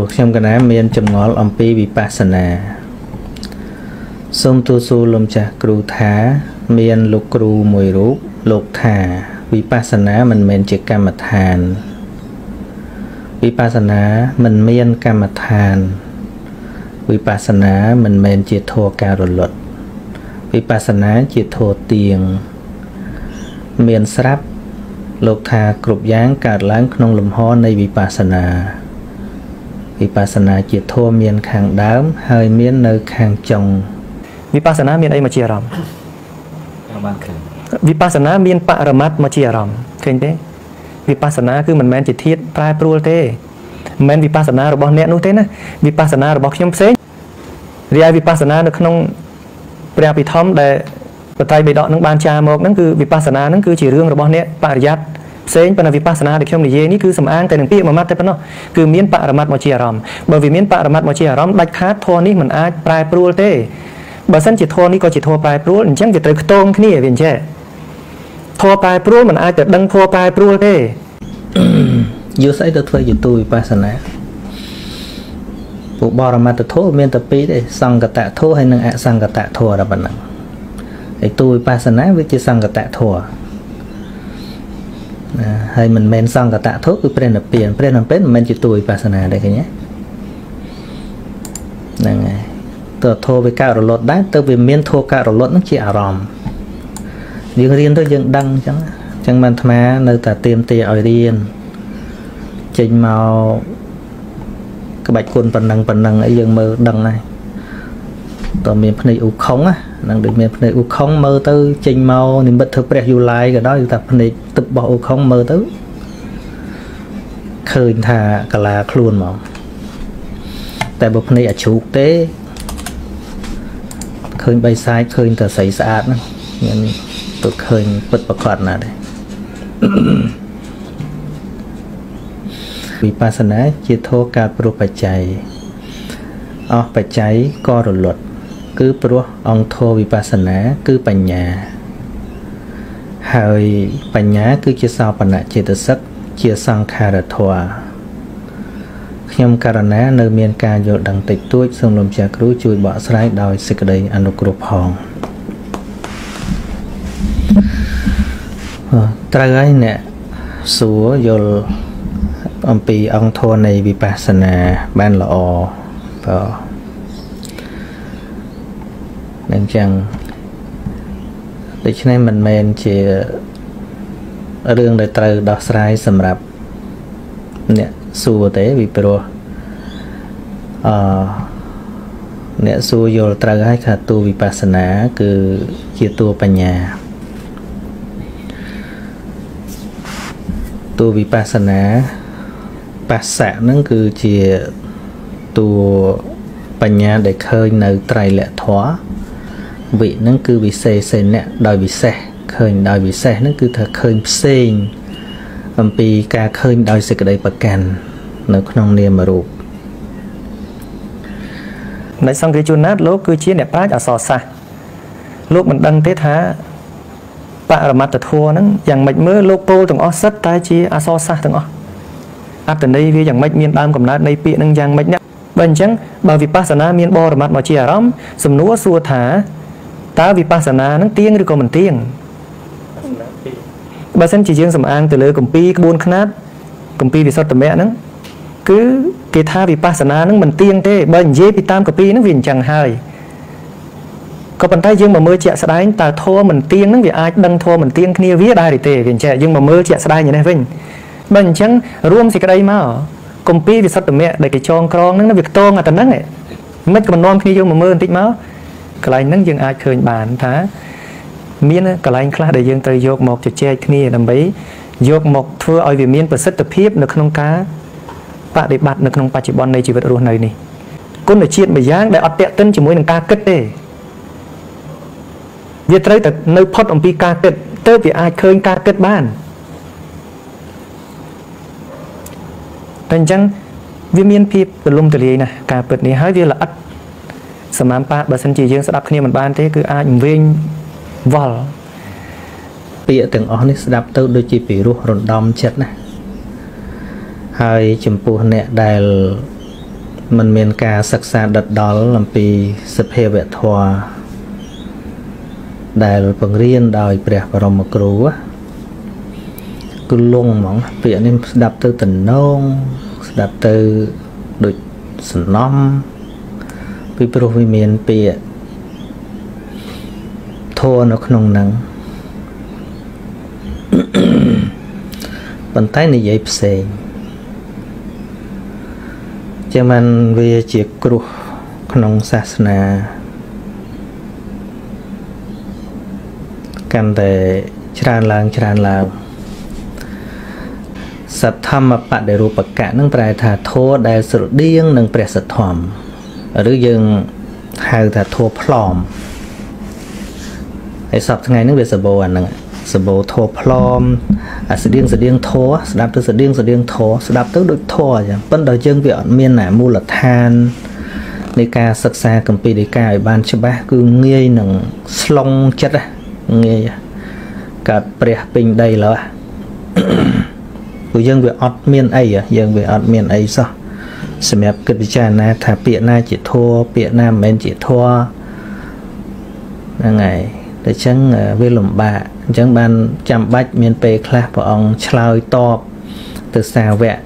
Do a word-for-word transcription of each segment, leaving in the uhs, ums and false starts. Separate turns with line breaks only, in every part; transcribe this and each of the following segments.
ខ្ញុំកណាមានចម្ងល់អំពីវិបស្សនាសូមទូលសួរលោកចាស់គ្រូថាមានលោកគ្រូមួយរូបលោកថាវិបស្សនាមិនមែនជាកម្មដ្ឋានវិបស្សនាមិនមានកម្មដ្ឋានវិបស្សនាមិនមែនជាធម៌ការរលត់វិបស្សនាជាធម៌ទៀងមានស្រាប់លោកថាគ្រប់យ៉ាងកើតឡើងក្នុងលំហនៃវិបស្សនាវិបស្សនាជាធម៌មានខាងដើមហើយមាននៅខាងចុង
វិបស្សនាមានអីមកជាអារម្មណ៍
បានឃើញ
វិបស្សនាមានបរមត្តមកជាអារម្មណ៍ឃើញទេវិបស្សនាគឺមិនមែនជាធាតុប្រែប្រួលទេមិនមែនវិបស្សនារបស់អ្នកនោះទេណាវិបស្សនារបស់ខ្ញុំផ្សេងរីឯវិបស្សនានៅក្នុងព្រះពិធម្មដែលបត្រៃបិដកនឹងបានចារមកហ្នឹងគឺវិបស្សនាហ្នឹងគឺជារឿងរបស់អ្នកបរិយ័តផ្សេងប៉ុន្តែវិបស្សនាដែលខ្ញុំនិយាយនេះគឺសំអាងតែនឹងពាក្យមួយម៉ាត់តែប៉ុណ្ណោះគឺមានបរមត្តមកជាអារម្មណ៍បើវាមានបរមត្តមកជាអារម្មណ៍ដាច់ខាតធម៌នេះមិនអាចប្រែប្រួលទេបើសិនជាធម៌នេះក៏ជាធម៌ប្រែប្រួលអញ្ចឹងវាត្រូវខ្ទងគ្នាវាអញ្ចឹងធម៌ប្រែប្រួលមិនអាចទៅដឹងធម៌ប្រែប្រួលទេ
យល់ស្អីទៅធ្វើជាទូវិបស្សនាពួកបរមត្តធម៌មានតែពីរទេសង្កតធម៌ហើយនិងអសង្កតធម៌តែប៉ុណ្ណឹងហើយទូវិបស្សនាវាជាសង្កតធម៌ណាហើយមិនមែនសង្កតធម៌គឺព្រះនិព្វានព្រះនិព្វានមិនមែនជាទូវិបស្សនាទេឃើញទេហ្នឹងហើយតើធម៌វាកើតរលត់ដែរទៅវាមានធម៌កើតរលត់ហ្នឹងជាអារម្មណ៍យើងរៀនទៅយើងដឹងអញ្ចឹងអញ្ចឹងបានអាត្មានៅតែទៀមទាឲ្យរៀនចេញមកក្បាច់គុណប៉ុណ្ណឹងប៉ុណ្ណឹងអីយើងមើលដឹងហើយតើមានភ្នែកឧខុងណានឹងដូចមានភ្នែកឧខុងមើលទៅចេញមកនិមិត្តធ្វើព្រះយូឡាយក៏ដោយតែភ្នែកទឹករបស់ឧខុងមើលទៅឃើញថាកាឡាខ្លួនមកតែបើភ្នែកអាជ្រូកទេឃើញបីសាយឃើញតែស្រីស្អាតហ្នឹងមានទៅឃើញពិតប្រកបណាស់ដែរវិបស្សនាជាធម៌កើតព្រោះបច្ច័យអស់បច្ច័យក៏រលត់គឺព្រោះអង្គធម៌វិបស្សនាគឺបញ្ញាហើយបញ្ញាគឺជាសោបនៈចេតសិកជាសង្ខារធម៌ខ្ញុំករណានៅមានការយល់ដឹងតិចតួចសូមលោកចាស់គ្រូជួយបកស្រាយដោយសេចក្តីអនុគ្រោះផងត្រូវហើយអ្នកសួរយល់អំពីអង្គធម៌នៃវិបស្សនាបានល្អបាទអញ្ចឹងដូច្នេះមិនមែនជារឿងដែលត្រូវដោះស្រាយសម្រាប់អ្នកសួរទេពីព្រោះអឺអ្នកសួរយល់ត្រូវហើយថាតួវិបស្សនាគឺជាតួបញ្ញាតួវិបស្សនាបស្សៈហ្នឹងគឺជាតួបញ្ញាដែលឃើញនៅត្រៃលក្ខធម៌វិហ្នឹងគឺវិសេសនៈដោយវិសេសឃើញដោយវិសេសហ្នឹងគឺថាឃើញផ្សេងអំពីការឃើញដោយសេចក្តីប្រកាន់នៅក្នុងនាមរូប
នៅសង្ឃរាជណាតលោកគឺជាអ្នកប្រាជ្ញអក្សរសាស្ត្រលោកមិនដឹងទេថាបរមត្តធម៌ហ្នឹងយ៉ាងម៉េចមើលលោកពោលទាំងអស់សិតតែជាអក្សរសាស្ត្រទាំងអស់អត្តន័យវាយ៉ាងម៉េចមានដើមកំណើតនៃពាក្យហ្នឹងយ៉ាងម៉េចណាបើអញ្ចឹងបើវិបស្សនាមានបរមត្តមកជាអារម្មណ៍សំណួរសួរថាតើវិបស្សនាហ្នឹងទៀងឬក៏មិនទៀងបើសិនជាយើងសំអាងទៅលើគម្ពីរក្បួនខ្នាតគម្ពីរវិសុទ្ធិមគ្គហ្នឹងគឺគេថាវិបស្សនាហ្នឹងមិនទៀងទេបើនិយាយពីតាមគម្ពីរហ្នឹងវាអញ្ចឹងហើយក៏ប៉ុន្តែយើងមកមើលជាក់ស្ដែងតើធម៌មិនទៀងហ្នឹងវាអាចដឹងធម៌មិនទៀងគ្នាវាដែរទេវាអញ្ចឹងយើងមកមើលជាក់ស្ដែងយ៉ាងនេះវិញបើអញ្ចឹងរួមសេចក្តីមកគម្ពីរវិសុទ្ធិមគ្គដែលគេចងក្រងហ្នឹងវាខ្ទងតែហ្នឹងមិនក៏នាំគ្នាយើងមកមើលបន្តិចមកកន្លែងហ្នឹងយើងអាចឃើញបានថាមានកន្លែងខ្លះដែលយើងត្រូវយកមកជជែកគ្នាដើម្បីយកមកធ្វើឲ្យវាមានប្រសិទ្ធភាពនៅក្នុងការបដិបត្តិនៅក្នុងបច្ចុប្បន្ននៃជីវិតរស់នៅនេះគុណជាតិមួយយ៉ាងដែលអត់ពាក់ទិនជាមួយនឹងការគិតទេវាត្រូវតែនៅផុតអំពីការគិតទើបវាអាចឃើញការគិតបានតែអញ្ចឹងវាមានភាពទលំទលាយណាស់ការពិតនេះហើយវាល្អិតសមាមបាបើសិនជាយើងស្ដាប់គ្នាមិនបានទេគឺអាចវិញវល់
ពាក្យទាំងអស់នេះស្ដាប់ទៅដូចជាពីរោះរំដំចិត្តណាហើយចំពោះអ្នកដែលมันមានការសិក្សាដិតដល់អំពីសភាវធម៌ដែលបង្រៀនដោយព្រះបរមគ្រូគឺលងហ្មងពាក្យនេះស្ដាប់ទៅតំណងស្ដាប់ទៅដូចសំណំពីព្រោះវាមានពាក្យធម៌នៅក្នុងហ្នឹងប៉ុន្តែនិយាយផ្សេងជាមិនវាជាគ្រោះក្នុងសាសនាកាន់តែច្រើនឡើងច្រើនឡើងសទ្ធម្មបដិរូបកៈនឹងប្រែថាធម៌ដែលស្រដៀងនឹងព្រះសទ្ធម្មឬយើងហៅថាធម៌ផ្លំហើយសពថ្ងៃហ្នឹងវាសបោអាហ្នឹងសបោធម៌ផ្លំអាស្តៀងស្តៀងធម៌ស្ដាប់ទៅស្តៀងស្តៀងធម៌ស្ដាប់ទៅដូចធម៌អញ្ចឹងប៉ុន្តែយើងវាអត់មានណាមូលដ្ឋាននៃការសិក្សាគម្ពីរដីកាឲ្យបានច្បាស់គឺងាយនឹងស្លងចិត្តងាយកើតព្រះពេញដីឡើយព្រោះយើងវាអត់មានអីយើងវាអត់មានអីសោះសម្រាប់គិតពិចារណាថាពាក្យណាជាធម៌ពាក្យណាមិនមែនជាធម៌ហ្នឹងហើយតែអញ្ចឹងវាលំបាកអញ្ចឹងបានចាំបាច់មានពេលខ្លះព្រះអង្គឆ្លើយតបទៅសាវក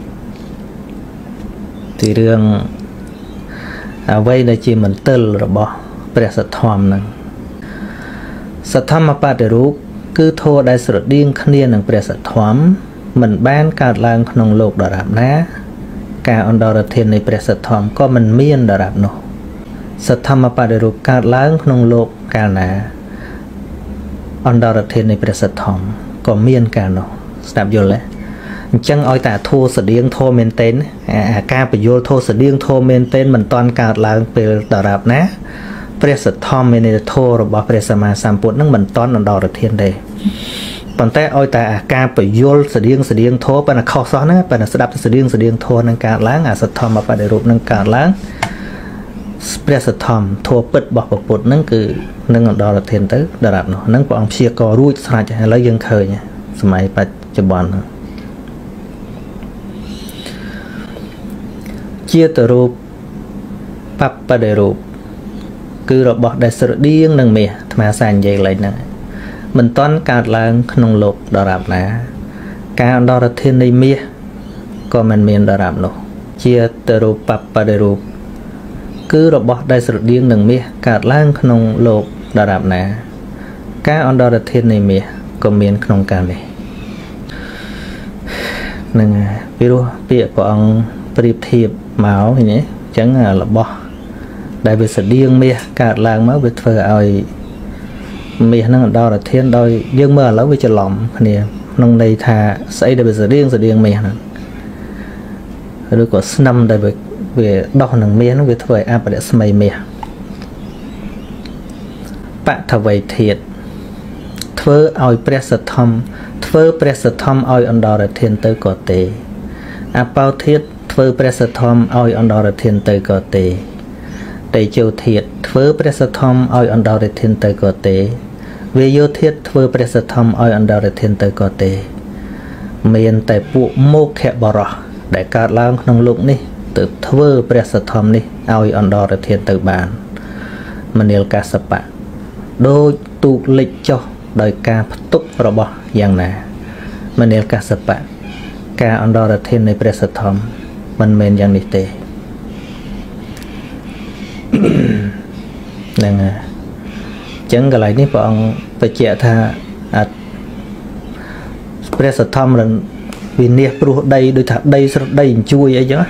ពីរឿងអ្វីដែលជាមន្ទិលរបស់ព្រះសទ្ធម្មហ្នឹងសទ្ធម្មបដិរូបគឺធម៌ដែលស្រដៀងគ្នានឹងព្រះសទ្ធម្មមិនបានកើតឡើងក្នុងលោកដរាបណាការអន្តរធាននៃព្រះសទ្ធម្មក៏មិនមានដរាបនោះសទ្ធម្មបដិរូបកើតឡើងក្នុងលោកកាលណាអន្តរធាននៃព្រះសទ្ធម្មក៏មានកាលនោះស្ដាប់យល់ទេអញ្ចឹងឲ្យតែធัวស្តៀងធัวមែនតេនអាការបញ្យល់ធัวស្តៀងធัวមែនតេនមិនតាន់កើតឡើងពេលដរាបណាព្រះសទ្ធម្មមានន័យធัวរបស់ព្រះសម្មាសម្ពុទ្ធនឹងមិនតាន់អន្តរធានទេប៉ុន្តែឲ្យតែអាការបញ្យល់ស្តៀងស្តៀងធัวប៉ុន្តែខុសសោះហ្នឹងប៉ុន្តែស្ដាប់ស្តៀងស្តៀងធัวនឹងកើតឡើងអាសទ្ធម្មបដិរូបនឹងកើតឡើងព្រះសទ្ធម្មធัวពិតរបស់ពុទ្ធហ្នឹងគឺនឹងអន្តរធានទៅដរាបនោះហ្នឹងព្រះអង្គព្យាកររួចស្រេចឥឡូវយើងឃើញសម័យបច្ចុប្បន្នជាតរូបបបដិរូបគឺរបស់ដែលស្រដៀងនឹងមាសអាត្មាសានិយាយលេខហ្នឹងមិនតាន់កើតឡើងក្នុងលោកដរាបណាការអន្តរធាននៃមាសក៏មិនមានដរាបនោះជាតរូបបបដិរូបគឺរបស់ដែលស្រដៀងនឹងមាសកើតឡើងក្នុងលោកដរាបណាការអន្តរធាននៃមាសក៏មានក្នុងកាលនេះនឹងពីព្រោះពាក្យព្រះអង្គប្រៀបធៀបមកឃើញទេអញ្ចឹងរបស់ដែលវាស្តៀងមាសកើតឡើងមកវាធ្វើឲ្យមាសហ្នឹងអន្តរធានដោយយើងមើលឥឡូវវាច្រឡំគ្នាក្នុងន័យថាស្អីដែលវាស្តៀងស្តៀងមាសហ្នឹងឬក៏ស្នឹមដែលវាវាដោះនឹងមាសហ្នឹងវាធ្វើឲ្យអបរិស្មីមាសបថវៃធាតុធ្វើឲ្យព្រះសទ្ធម្មធ្វើព្រះសទ្ធម្មឲ្យអន្តរធានទៅក៏ទេអបោធាតុធ្វើព្រះសទ្ធម្មឲ្យអន្តរធានទៅក៏ទេតេជោធាតុធ្វើព្រះសទ្ធម្មឲ្យអន្តរធានទៅក៏ទេវាយោធាតុធ្វើព្រះសទ្ធម្មឲ្យអន្តរធានទៅក៏ទេមានតែពួកមោខៈបរោះដែលកើតឡើងក្នុងលោកនេះទើបធ្វើព្រះសទ្ធម្មនេះឲ្យអន្តរធានទៅបានមនាលកាសបៈដូចទូកលិចចុះដោយការផ្ទុករបស់យ៉ាងណាមនាលកាសបៈការអន្តរធាននៃព្រះសទ្ធម្មមិនមែនយ៉ាងនេះទេហ្នឹងហើយអញ្ចឹងកន្លែងនេះព្រះអង្គបញ្ជាក់ថាអត់ព្រះសទ្ធម្មវិនិច្ឆ័យព្រោះដីដូចថាដីស្រដីអញ្ជួយអីចឹង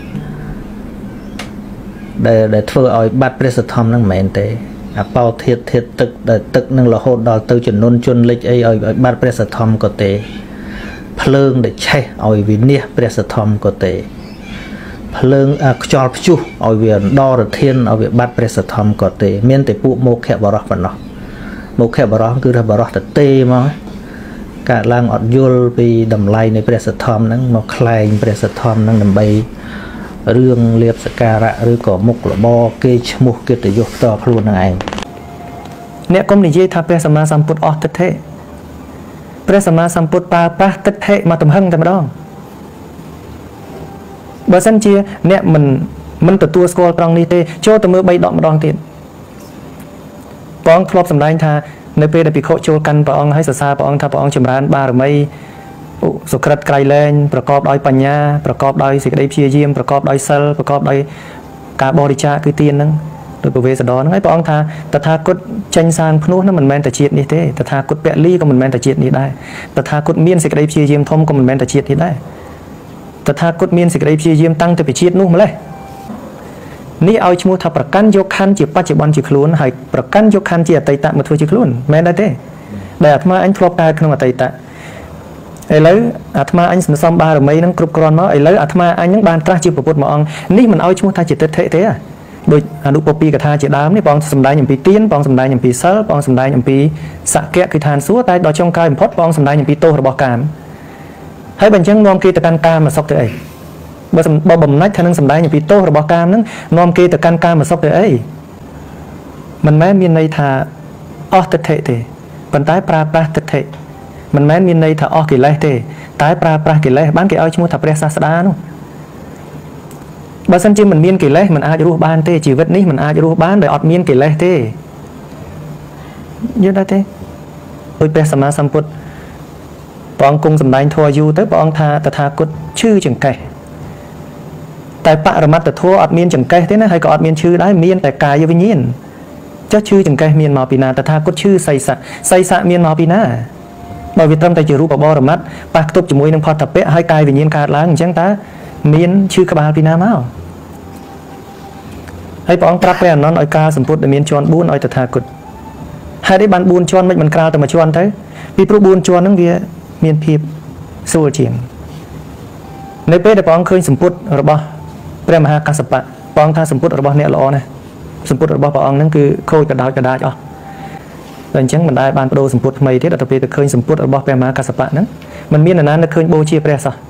ដែលដែលធ្វើឲ្យបាត់ព្រះសទ្ធម្មហ្នឹងមិនមែនទេអបោធាតុធាតុទឹកដែលទឹកនឹងរហូតដល់ទៅចំនួនជន់លិចអីឲ្យឲ្យបាត់ព្រះសទ្ធម្មក៏ទេភ្លើងដែលឆេះឲ្យវិនិច្ឆ័យព្រះសទ្ធម្មក៏ទេភ្លើងខ្យល់ព្យុះឲ្យវាអន្តរធានឲ្យវាបាត់ព្រះសទ្ធម្មក៏ទេមានតែពួកមោខៈបរោះប៉ុណ្ណោះមោខៈបរោះគឺថាបរោះទៅទេមកកើតឡើងអត់យល់ពីតម្លៃនៃព្រះសទ្ធម្មហ្នឹងមកខ្លែងព្រះសទ្ធម្មហ្នឹងដើម្បីរឿងលៀបសការៈឬក៏មុខរបរគេឈ្មោះកិត្តិយសតខ្លួននឹងឯង
អ្នកកុំនិយាយថាព្រះសម្មាសម្ពុទ្ធអស់ទិដ្ឋិព្រះសម្មាសម្ពុទ្ធប្រើប្រាស់ទិដ្ឋិមកទំហឹងតែម្ដងបើសិនជាអ្នកមិនមិនទទួលស្គាល់ត្រង់នេះទេចូលទៅមើលបីដកម្ដងទៀតព្រះអង្គធ្លាប់សម្ដែងថានៅពេលដែលភិក្ខុចូលកាន់ព្រះអង្គហើយសរសើរព្រះអង្គថាព្រះអង្គចម្រើនបារមីសុក្រិតក្រៃលែងប្រកបដោយបញ្ញាប្រកបដោយសេចក្តីព្យាយាមប្រកបដោយសិលប្រកបដោយការបរិច្ចាគគឺទានហ្នឹងដោយព្រះវេស្សន្តរហ្នឹងហើយព្រះអង្គថាតថាគតចេញសាងភ្នោះហ្នឹងមិនមែនតែជាតិនេះទេតថាគតពលីក៏មិនមែនតែជាតិនេះដែរតថាគតមានសេចក្តីព្យាយាមធំក៏មិនមែនតែជាតិនេះដែរតថាគតមានសេចក្តីព្យាយាមតាំងទៅពីជាតិនោះម្លេះនេះឲ្យឈ្មោះថាប្រកាន់យកខណ្ឌជាបច្ចុប្បន្នជាខ្លួនហើយប្រកាន់យកខណ្ឌជាអតីតមកធ្វើជាខ្លួនមែនដែរទេដែលអាត្មាអញធ្លាប់កើតក្នុងអតីតឥឡូវអាត្មាអញសន្សំបារមីហ្នឹងគ្រប់គ្រាន់មកឥឡូវអាត្មាអញហ្នឹងបានត្រាស់ជាពុទ្ធមួយអង្គនេះមិនឲ្យឈ្មោះថាជាទិដ្ឋិទេដូចអនុពពីកថាជាដើមនេះបងសម្ដែងអំពីទានបងសម្ដែងអំពីសិលបងសម្ដែងអំពីសក្យគឺឋានសួគ៌តែដល់ចុងក្រោយបំផុតបងសម្ដែងអំពីទោសរបស់កាមហើយបើអញ្ចឹងនាំគេទៅកាន់កាមសុខទៅអីបើបើបំណាច់ថានឹងសម្ដែងអំពីទោសរបស់កាមហ្នឹងនាំគេទៅកាន់កាមសុខទៅអីមិនមែនមានន័យថាអស់ទិដ្ឋិទេប៉ុន្តែប្រើប្រាស់ទិដ្ឋិមិនមែនមានន័យថាអស់កិលេសទេតែប្រើប្រាស់កិលេសបានគេឲ្យឈ្មោះថាព្រះសាស្តានោះបើសិនជាមិនមានកិលេសមិនអាចរស់បានទេជីវិតនេះមិនអាចរស់បានដោយអត់មានកិលេសទេយល់ដែរទេដោយព្រះសម្មាសម្ពុទ្ធព្រះអង្គគង់សម្ដែងធម៌យូរទៅព្រះអង្គថាតថាគតឈឺចង្កេះតែបរមត្តធម៌អត់មានចង្កេះទេណាហើយក៏អត់មានឈឺដែរមានតែកាយវិញ្ញាណចុះឈឺចង្កេះមានមកពីណាតថាគតឈឺសីស័កសីស័កមានមកពីណាបើវាត្រឹមតែជារូបបរមត្តប៉ះផ្ទុកជាមួយនឹងផតពៈហើយកាយវិញ្ញាណកើតឡើងអញ្ចឹងតើមានឈឺក្បាលពីណាមកហើយព្រះអង្គប្រាប់ព្រះអនន្តឲ្យការសម្ពុតដែលមានជាន់បួនឲ្យតថាគតហើយនេះបានបួនជាន់មិនមិនក្រាលតែមួយជាន់ទៅពីព្រោះបួនជាន់ហ្នឹងវាមានភាពស្រួលជាងនៅពេលដែលព្រះអង្គឃើញសម្ពុតរបស់ព្រះមហាកស្សបៈព្រះអង្គថាសម្ពុតរបស់អ្នកល្អណាស់សម្ពុតរបស់ព្រះអង្គហ្នឹងគឺខូចកដោចកដាចអស់តែអញ្ចឹងមិនដែលបានបដូរសម្ពុតថ្មីទេដល់ទៅពេលទៅឃើញសម្ពុតរបស់ព្រះមហាកស្សបៈហ្នឹងមិនមាននរណានឹកឃើញបូជាព្រះសោះ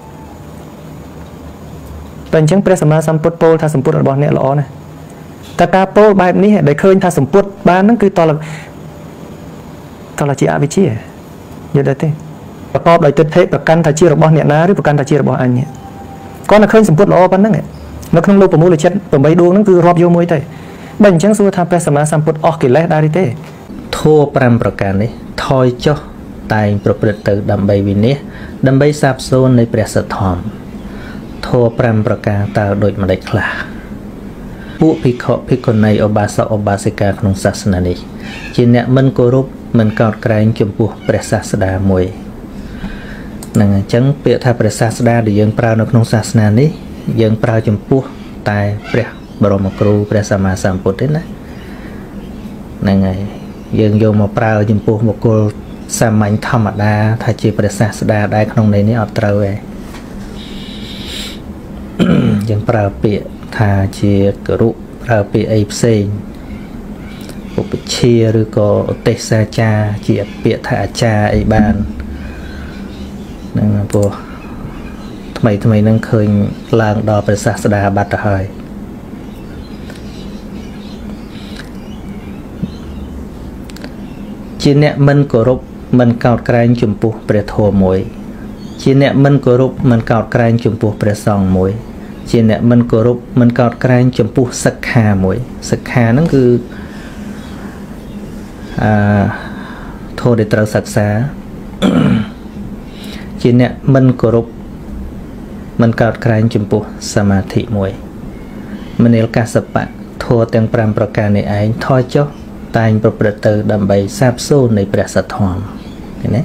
តែអញ្ចឹងព្រះសម្មាសម្ពុទ្ធពោលថាសម្ពុតរបស់អ្នកល្អណាស់តែការពោលបែបនេះដែលឃើញថាសម្ពុតបានហ្នឹងគឺតលតលជាអវិជ្ជាយល់ដែរទេប្រកបដោយទិដ្ឋិប្រកាន់ថាជារបស់អ្នកណាឬប្រកាន់ថាជារបស់អញគាត់តែឃើញសម្ពុតល្អប៉ុណ្ណឹងនៅក្នុងលោកប្រមូលចិត្ត8ដួងហ្នឹងគឺរាប់យកមួយទៅបើអញ្ចឹងសួរថាព្រះសម្មាសម្ពុទ្ធអស់កិលេសដែរទេ
ធម៌5ប្រការនេះថយចុះតែងប្រព្រឹត្តទៅដើម្បីវិនិច្ឆ័យដើម្បីសាបសូន្យនៃព្រះសទ្ធម្មធម៌5ប្រការតើដូចម្ដេចខ្លះពួកភិក្ខុភិក្ខុនីឧបាសកឧបាសិកាក្នុងសាសនានេះជាអ្នកមិនគោរពមិនកោតក្រែងចំពោះព្រះសាស្តាមួយនឹងអញ្ចឹងពាក្យថាព្រះសាស្តាដែលយើងប្រើនៅក្នុងសាសនានេះយើងប្រើចំពោះតែព្រះបរមគ្រូព្រះសម្មាសម្ពុទ្ធទេណាហ្នឹងហើយយើងយកមកប្រើចំពោះបុគ្គលសាមញ្ញធម្មតាថាជាព្រះសាស្តាដែរក្នុងន័យនេះអត់ត្រូវទេយើងប្រើពាក្យថាជាគរុប្រើពាក្យអីផ្សេងឧបជាឬក៏ឧទេសសាចារជាពាក្យថាអាចារ្យអីបានហ្នឹងព្រោះថ្មីថ្មីហ្នឹងឃើញឡើងដល់ព្រះសាស្តាបាត់ទៅហើយជាអ្នកមិនគោរពមិនកោតក្រែងចំពោះព្រះធម៌មួយជាអ្នកមិនគោរពមិនកោតក្រែងចំពោះព្រះសង្ឃមួយជាអ្នកមិនគោរពមិនកោតក្រែងចំពោះសិក្ខាមួយសិក្ខាហ្នឹងគឺអឺធម៌ដែលត្រូវសិក្សាជាអ្នកមិនគោរពមិនកោតក្រែងចំពោះសមាធិមួយមនាលកស្សបៈធម៌ទាំង5ប្រការនេះឯងថយចុះតែងប្រព្រឹត្តទៅដើម្បីសាបសូន្យនៃព្រះសទ្ធម្មឃើញទេ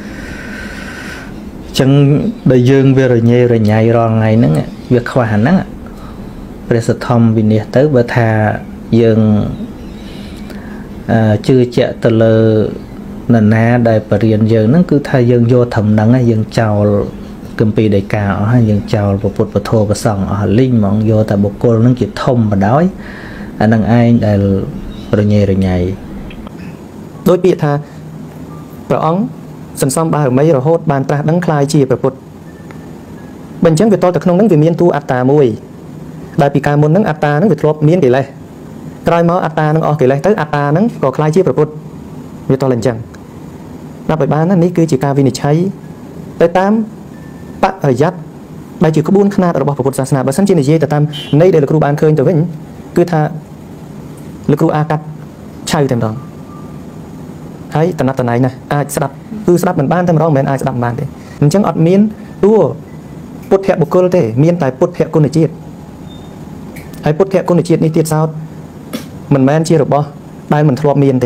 ចឹងដែលយើងវារញ៉េរញ៉ៃរាល់ថ្ងៃហ្នឹងវាខ្វះអាហ្នឹងព្រះសទ្ធម្មវិនិច្ឆ័យទៅបើថាយើងអឺជឿជាក់ទៅលើនរណាដែលបរៀនយើងហ្នឹងគឺថាយើងយកធំហ្នឹងយើងចោលគម្ពីរដីកាអស់ហើយយើងចោលពុទ្ធពធប្រសង្ឃអស់លីងហ្មងយកតែបុគ្គលហ្នឹងជាធំបណ្ដោយអាហ្នឹងឯងដែលរញ៉េរញ៉ៃ
ដោយពាក្យថាព្រះអង្គសន្សំបារមីរហូតបានត្រាស់ដឹងខ្លាយជាព្រះពុទ្ធបើអញ្ចឹងវាតទៅក្នុងហ្នឹងវាមានតួអត្តាមួយដែលពីកាលមុនហ្នឹងអត្តាហ្នឹងវាធ្លាប់មានកិលេសក្រោយមកអត្តាហ្នឹងអស់កិលេសទៅអត្តាហ្នឹងក៏ខ្លាយជាព្រះពុទ្ធវាតទៅអញ្ចឹងដល់ឲ្យបានណានេះគឺជាការវិនិច្ឆ័យទៅតាមបរិយ័តដែលជាក្បួនខ្នាតរបស់ពុទ្ធសាសនាបើសិនជានិយាយទៅតាមន័យដែលលោកគ្រូបានឃើញទៅវិញគឺថាលោកគ្រូអាកាត់ឆៅតែម្ដងហើយតំណតំណែងណាអាចស្ដាប់គឺស្ដាប់មិនបានតែម្ដងមិនមែនអាចស្ដាប់បានទេអញ្ចឹងអត់មានតួពុទ្ធបុគ្គលទេមានតែពុទ្ធគុណជាតិហើយពុទ្ធគុណជាតិនេះទៀតសោតមិនមែនជារបស់ដែលមិនធ្លាប់មានទេ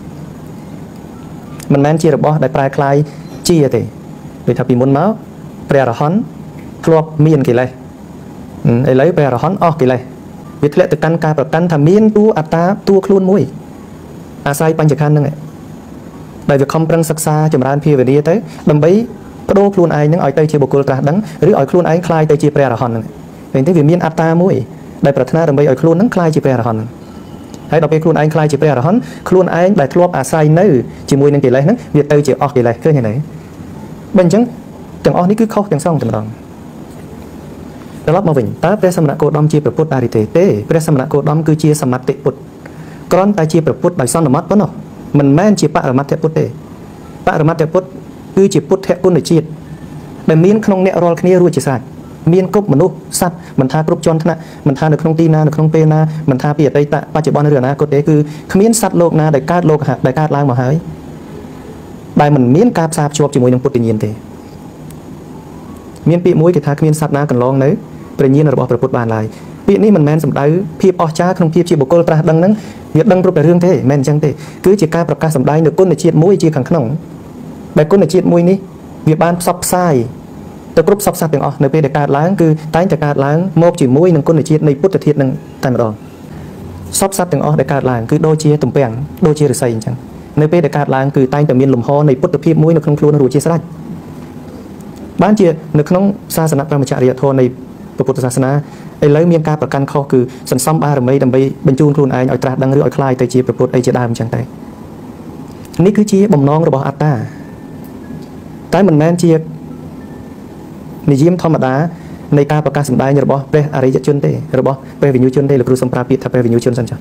មិនមែនជារបស់ដែលប្រែក្លាយជាទេដូចថាពីមុនមកព្រះអរហន្តធ្លាប់មានកិលេសឥឡូវព្រះអរហន្តអស់កិលេសវាធ្លាក់ទៅកាន់ការប្រកាន់ថាមានតួអត្តាតួខ្លួនមួយអាស្រ័យបញ្ចក្ខន្ធហ្នឹងដែលវាខំប្រឹងសិក្សាចម្រើនភាវនាទៅដើម្បីបដូរខ្លួនឯងហ្នឹងឲ្យទៅជាបុគ្គលត្រាស់ដឹងឬឲ្យខ្លួនឯងคล้ายទៅជាព្រះអរហន្តហ្នឹងពេលនេះវាមានអត្តាមួយដែលប្រាថ្នាដើម្បីឲ្យខ្លួនហ្នឹងคล้ายជាព្រះអរហន្តហើយដល់ពេលខ្លួនឯងคล้ายជាព្រះអរហន្តខ្លួនឯងដែលធ្លាប់អាស្រ័យនៅជាមួយនឹងកិលេសហ្នឹងវាទៅជាអស់កិលេសឃើញទេបើអញ្ចឹងទាំងអស់នេះគឺខុសទាំងសងតែម្ដងត្រឡប់មកវិញតើព្រះសមណគោតមជាព្រះពុទ្ធដែរទេទេព្រះសមណគោតមគឺជាសមត្ថពុទ្ធគ្រាន់តែជាព្រះពុទ្ធដោយសន្មតប៉ុណ្ណោះមិនមែនជាបរមត្ថពុទ្ធទេបរមត្ថពុទ្ធគឺជាពុទ្ធគុណជាតិដែលមានក្នុងអ្នករាល់គ្នារួចជាស្រេចមានគ្រប់មនុស្សសត្វមិនថាគ្រប់ជាន់ថ្នាក់មិនថានៅក្នុងទីណានៅក្នុងពេលណាមិនថាពីអតីតបច្ចុប្បន្នឬអនាគតទេគឺគ្មានសត្វលោកណាដែលកើតលោកដែលកើតឡើងមកហើយដែលមិនមានការផ្សារភ្ជាប់ជាមួយនឹងពុទ្ធញ្ញាណទេមានពាក្យមួយគេថាគ្មានសត្វណាកន្លងនៅព្រះញ្ញាណរបស់ព្រះពុទ្ធបានឡើយពាក្យនេះមិនមែនសំដៅភាពអស្ចារ្យក្នុងភាពជាបុគ្គលត្រាស់ដឹងហ្នឹងវាដឹងគ្រប់តែរឿងទេមិនមែនអញ្ចឹងទេគឺជាការប្រកាសសម្ដែងនៅគុណជាតិមួយជាខាងក្នុងដែលគុណជាតិមួយនេះវាបានផ្សព្វផ្សាយទៅគ្រប់សពសត្វទាំងអស់នៅពេលដែលកើតឡើងគឺតែងតែកើតឡើងមកជាមួយនឹងគុណជាតិនៃពុទ្ធធាតុនឹងតែម្ដងសពសត្វទាំងអស់ដែលកើតឡើងគឺដូចជាទំពាំងដូចជាឫស្សីអញ្ចឹងនៅពេលដែលកើតឡើងគឺតែងតែមានលំហនៃពុទ្ធភាពមួយនៅក្នុងខ្លួនរួចជាស្រេចបានជានៅក្នុងសាសនាព្រហ្មចរិយធម៌នៃពុទ្ធសាសនាឥឡូវមានការប្រកាន់ខុសគឺសន្សំបារមីដើម្បីបញ្ជូនខ្លួនឯងឲ្យត្រាស់ដឹងឬឲ្យคลายទៅជាព្រះពុទ្ធអីជាដើមអញ្ចឹងតែនេះគឺជាបំណងរបស់អត្តាតែមិនមែនជានិយមធម្មតានៃការប្រកាសសម្ដែងរបស់ព្រះអរិយជនទេរបស់ព្រះវិញ្ញូជនទេលោកគ្រូសំប្រាពាក្យថាព្រះវិញ្ញូជនសិនចា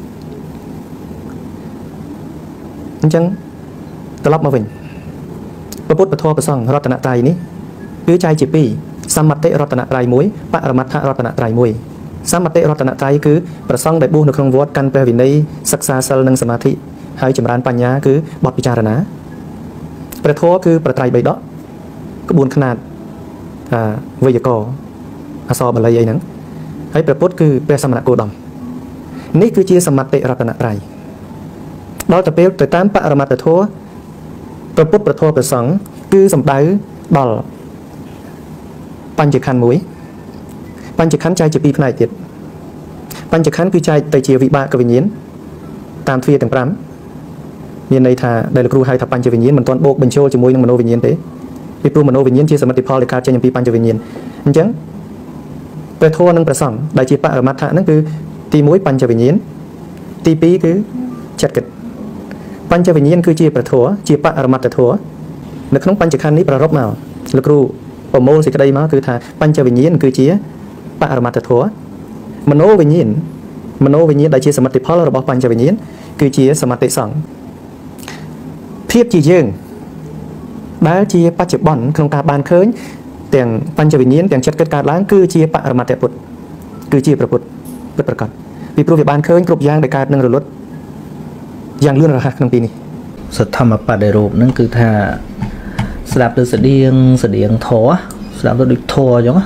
អញ្ចឹងត្រឡប់មកវិញព្រះពុទ្ធពធប្រសង្ឃរតនត្រ័យនេះគឺចែកជាពីរសមត្ថិរតនត្រ័យមួយបរមត្ថរតនត្រ័យមួយសមត្ថិរតនត្រ័យគឺប្រសង្ឃដែលបួសនៅក្នុងវត្តកាន់ព្រះវិន័យសិក្សាសិលនិងសមាធិហើយចម្រើនបញ្ញាគឺបទពិចារណាព្រះធម៌គឺប្រត្រៃបិដកក្បួនខ្នាតវេយ្យាករណ៍អក្សរបាលីអីហ្នឹងហើយព្រះពុទ្ធគឺព្រះសមណគោតមនេះគឺជាសមត្ថិរតនត្រ័យដល់ទៅពេលទៅតាមបរមត្ថធម៌ព្រះពុទ្ធព្រះធម៌ព្រះសង្ឃគឺសំដៅដល់បញ្ចក្ខន្ធមួយបញ្ចក្ខន្ធចែកជាពីរផ្នែកទៀតបញ្ចក្ខន្ធគឺចែកទៅជាវិបាកវិញ្ញាណតាមទ្វារទាំងប្រាំមានន័យថាដែលលោកគ្រូហៅថាបញ្ចវិញ្ញាណមិនទាន់បូកបញ្ចូលជាមួយនឹងមនោវិញ្ញាណទេពីព្រោះមនោវិញ្ញាណជាសមិទ្ធផលដែលកើតចេញពីបញ្ចវិញ្ញាណអញ្ចឹងព្រះធម៌និងព្រះសង្ឃដែលជាបរមត្ថៈហ្នឹងគឺទីមួយបញ្ចវិញ្ញាណទីពីរគឺចិត្តគិតបញ្ចវិញ្ញាណគឺជាព្រះធម៌ជាបរមត្ថធម៌នៅក្នុងបញ្ចក្ខន្ធនេះប្ររពមកលោកគ្រូប្រមូលសេចក្តីមកគឺថាបញ្ចវិញ្ញាណគឺជាបរមត្ថធម៌មនោវិញ្ញាណមនោវិញ្ញាណដែលជាសមិទ្ធផលរបស់បញ្ចវិញ្ញាណគឺជាសមត្ថិសង្ឃភាពជាយើងដែលជាបច្ចុប្បន្នក្នុងការបានឃើញទាំងបញ្ចវិញ្ញាណទាំងចិត្តគិតកើតឡើងគឺជាបរមត្ថពុទ្ធគឺជាព្រះពុទ្ធពិតប្រាកដពីព្រោះវាបានឃើញគ្រប់យ៉ាងដែលកើតនឹងរលត់យ៉ាងលឿនរហ័សក្នុងទីនេះ
សទ្ធម្មបដិរូបហ្នឹងគឺថាស្ដាប់ទៅស្តៀងស្តៀងធរស្ដាប់ទៅដូចធរអញ្ចឹង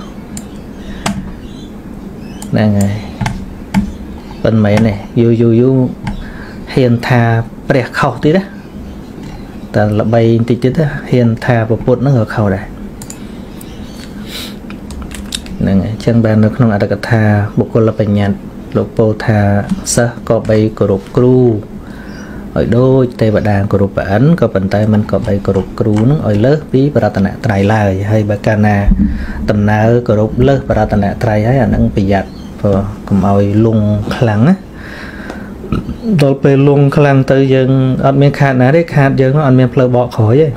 ហ្នឹងហើយប៉ុន្មានទេយូរយូរយូរហ៊ានថាព្រះខុសទៀតណាតែល្បីបន្តិចទៀតហ៊ានថាពុទ្ធហ្នឹងក៏ខុសដែរហ្នឹងហើយអញ្ចឹងបាននៅក្នុងអត្ថកថាបុគ្គលបញ្ញត្តិលោកពោលថាសិស្សក៏បីគោរពគ្រូឲ្យដូចទេវតាគោរពព្រះអិនក៏ប៉ុន្តែมันក៏បីគោរពគ្រូនឹងឲ្យលើសពីបរតនត្រ័យឡើយហើយបើកាលណាដំណើរគោរពលើសបរតនត្រ័យហើយអានឹងប្រយ័ត្នព្រោះកុំឲ្យលងខ្លាំងណាដល់ពេលលងខ្លាំងទៅយើងអត់មានខាតណាទេខាតយើងអត់មានផ្លូវបកក្រោយទេ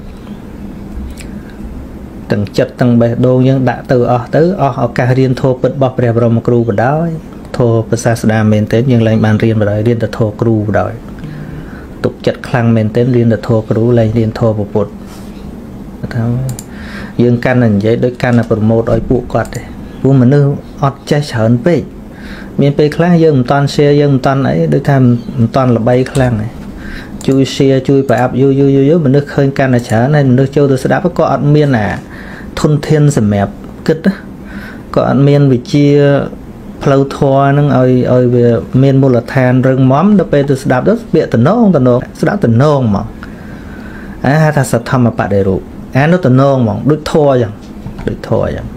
ទាំងចិត្តទាំងបេះដូងយើងដាក់ទៅអស់ទៅអស់ឱកាសរៀនធម៌ពិតរបស់ព្រះបរមគ្រូបដ ாய் ធម៌ភាសាស្ដាមែនទេយើងឡើងបានរៀនបដ ாய் រៀនតែធម៌គ្រូបដ ாய் ទុកចិត្តខ្លាំងមែនទេរៀនតែធម៌គ្រូឡើងរៀនធម៌ពុទ្ធថាអ dương căn là vậy đôi căn là promote ở bộ quạt đấy bộ mình nữ ọt che chởn pe miền pe khang dương toàn xe dương toàn ấy đôi tham toàn là bay khang này chui xe chui phải áp vô vô vô mình nước khơi can là chả này nước châu tôi sẽ đáp có ăn miên à thôn thiên sầm mẹp kích á có ăn miên bị chia phâu thoa nó ơi ơi về miên mua là than rừng móm đó pe tôi sẽ đáp rất bịa tận nông tận nông sẽ đáp tận nông mà à ta sẽ thầm mà bạn đầy đủ à nó tận nông mà đứt thoa chẳng đứt thoa chẳng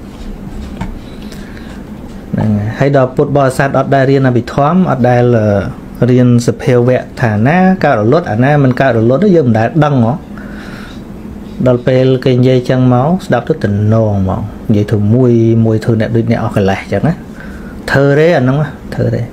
hay đọc bút bò sát ở đây riêng là bị thoám ở đây là riêng sập heo vẹt thả ná cao ở lót ở na mình cao ở lót đó giờ mình đã đăng nó đợt pel cây dây trăng máu đáp rất tình nồng mà vậy thường mùi mùi thường đẹp đôi nẹo phải lại chẳng á thơ đấy anh không á thơ đấy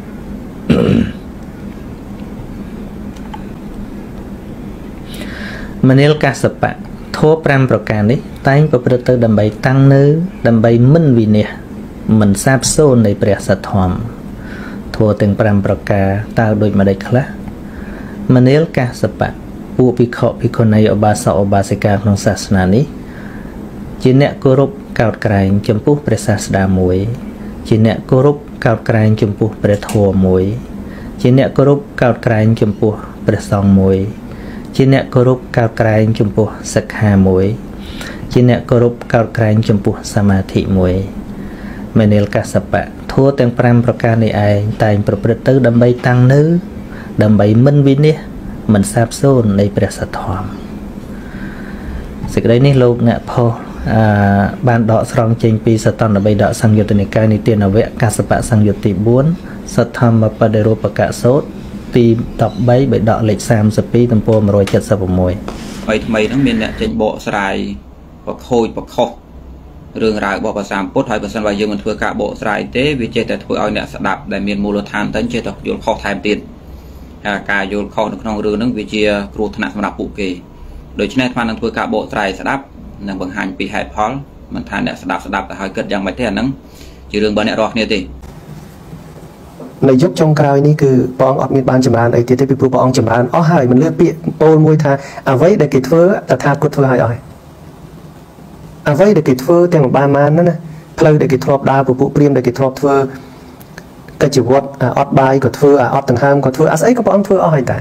mình yêu cả sập bạn thua pramប្រការនេះតែងប្រព្រឹត្តទៅដើម្បីតាំងនៅដើម្បីមិនវិនិច្ឆ័យមិនសាបសូន្យនៃព្រះសទ្ធម្មធัวទាំងប្រាំប្រការតើដូចម្ដេចខ្លះមនាលកាសបៈពួកភិក្ខុភិក្ខុនីឧបាសកឧបាសិកាក្នុងសាសនានេះជាអ្នកគោរពកោតក្រែងចំពោះព្រះសាស្តាមួយជាអ្នកគោរពកោតក្រែងចំពោះព្រះធម៌មួយជាអ្នកគោរពកោតក្រែងចំពោះព្រះសង្ឃមួយជាអ្នកគោរពកោតក្រែងចំពោះសិក្ខាមួយជាអ្នកគោរពកោតក្រែងចំពោះសមាធិមួយមនាលកាសបៈធัวទាំងប្រាំប្រការនេះឯងតែងប្រព្រឹត្តទៅដើម្បីតាំងនៅដើម្បីមិនវិនិច្ឆ័យមិនសាបសូន្យនៃព្រះសទ្ធម្មសេចក្តីនេះលោកអ្នកផុសអឺបានដកស្រង់ចេញពីសតន្តបីដកសង្យុត្តនិកាយនិទានវគ្គកាសបៈសង្យុត្តទីបួនសទ្ធម្មបដិរូបកសូត្រទីដប់បីបិដកលេខសាមសិបពីរទំព័រមួយចិតសិប៦ហើយថ្មីហ្នឹងមានអ្នកចេញបកស្រាយបកខូចបកខុសរឿងរ៉ាវរបស់ភាសាពុទ្ធហើយបើសិនបើយើងមិនធ្វើការបកស្រាយទេវាចេះតែធ្វើឲ្យអ្នកស្ដាប់ដែលមានមូលដ្ឋានទៅចេះតែយល់ខុសថែមទៀតហើយការយល់ខុសនៅក្នុងរឿងហ្នឹងវាជាគ្រោះថ្នាក់សម្រាប់ពួកគេដូច្នេះអាត្មានឹងធ្វើការបកស្រាយស្ដាប់និងបង្ហាញពីហេតុផលមិនថាអ្នកស្ដាប់ស្ដាប់ទៅហើយគិតយ៉ាងម៉េចទេអាហ្នឹងជារឿងរបស់អ្នករាល់គ្នាទេនៅយុគចុងក្រោយនេះគឺព្រះអង្គអត់មានបានចម្រើនអីទៀតទេពីព្រោះព្រះអង្គចម្រើនអស់ហើយមិនលើពាក្យពោលមួយថាអ្វីដែលគេធ្វើតថាគតធ្វើឲ្យអស់អ្វីដែលគេធ្វើទាំងបានបានណាណាផ្លូវដែលគេធ្លាប់ដើរពពួកព្រាមដែលគេធ្លាប់ធ្វើកិច្ចវត្តអត់បាយក៏ធ្វើអត់ដង្ហើមក៏ធ្វើអស្អីក៏ព្រះអង្គធ្វើអស់ហើយតែ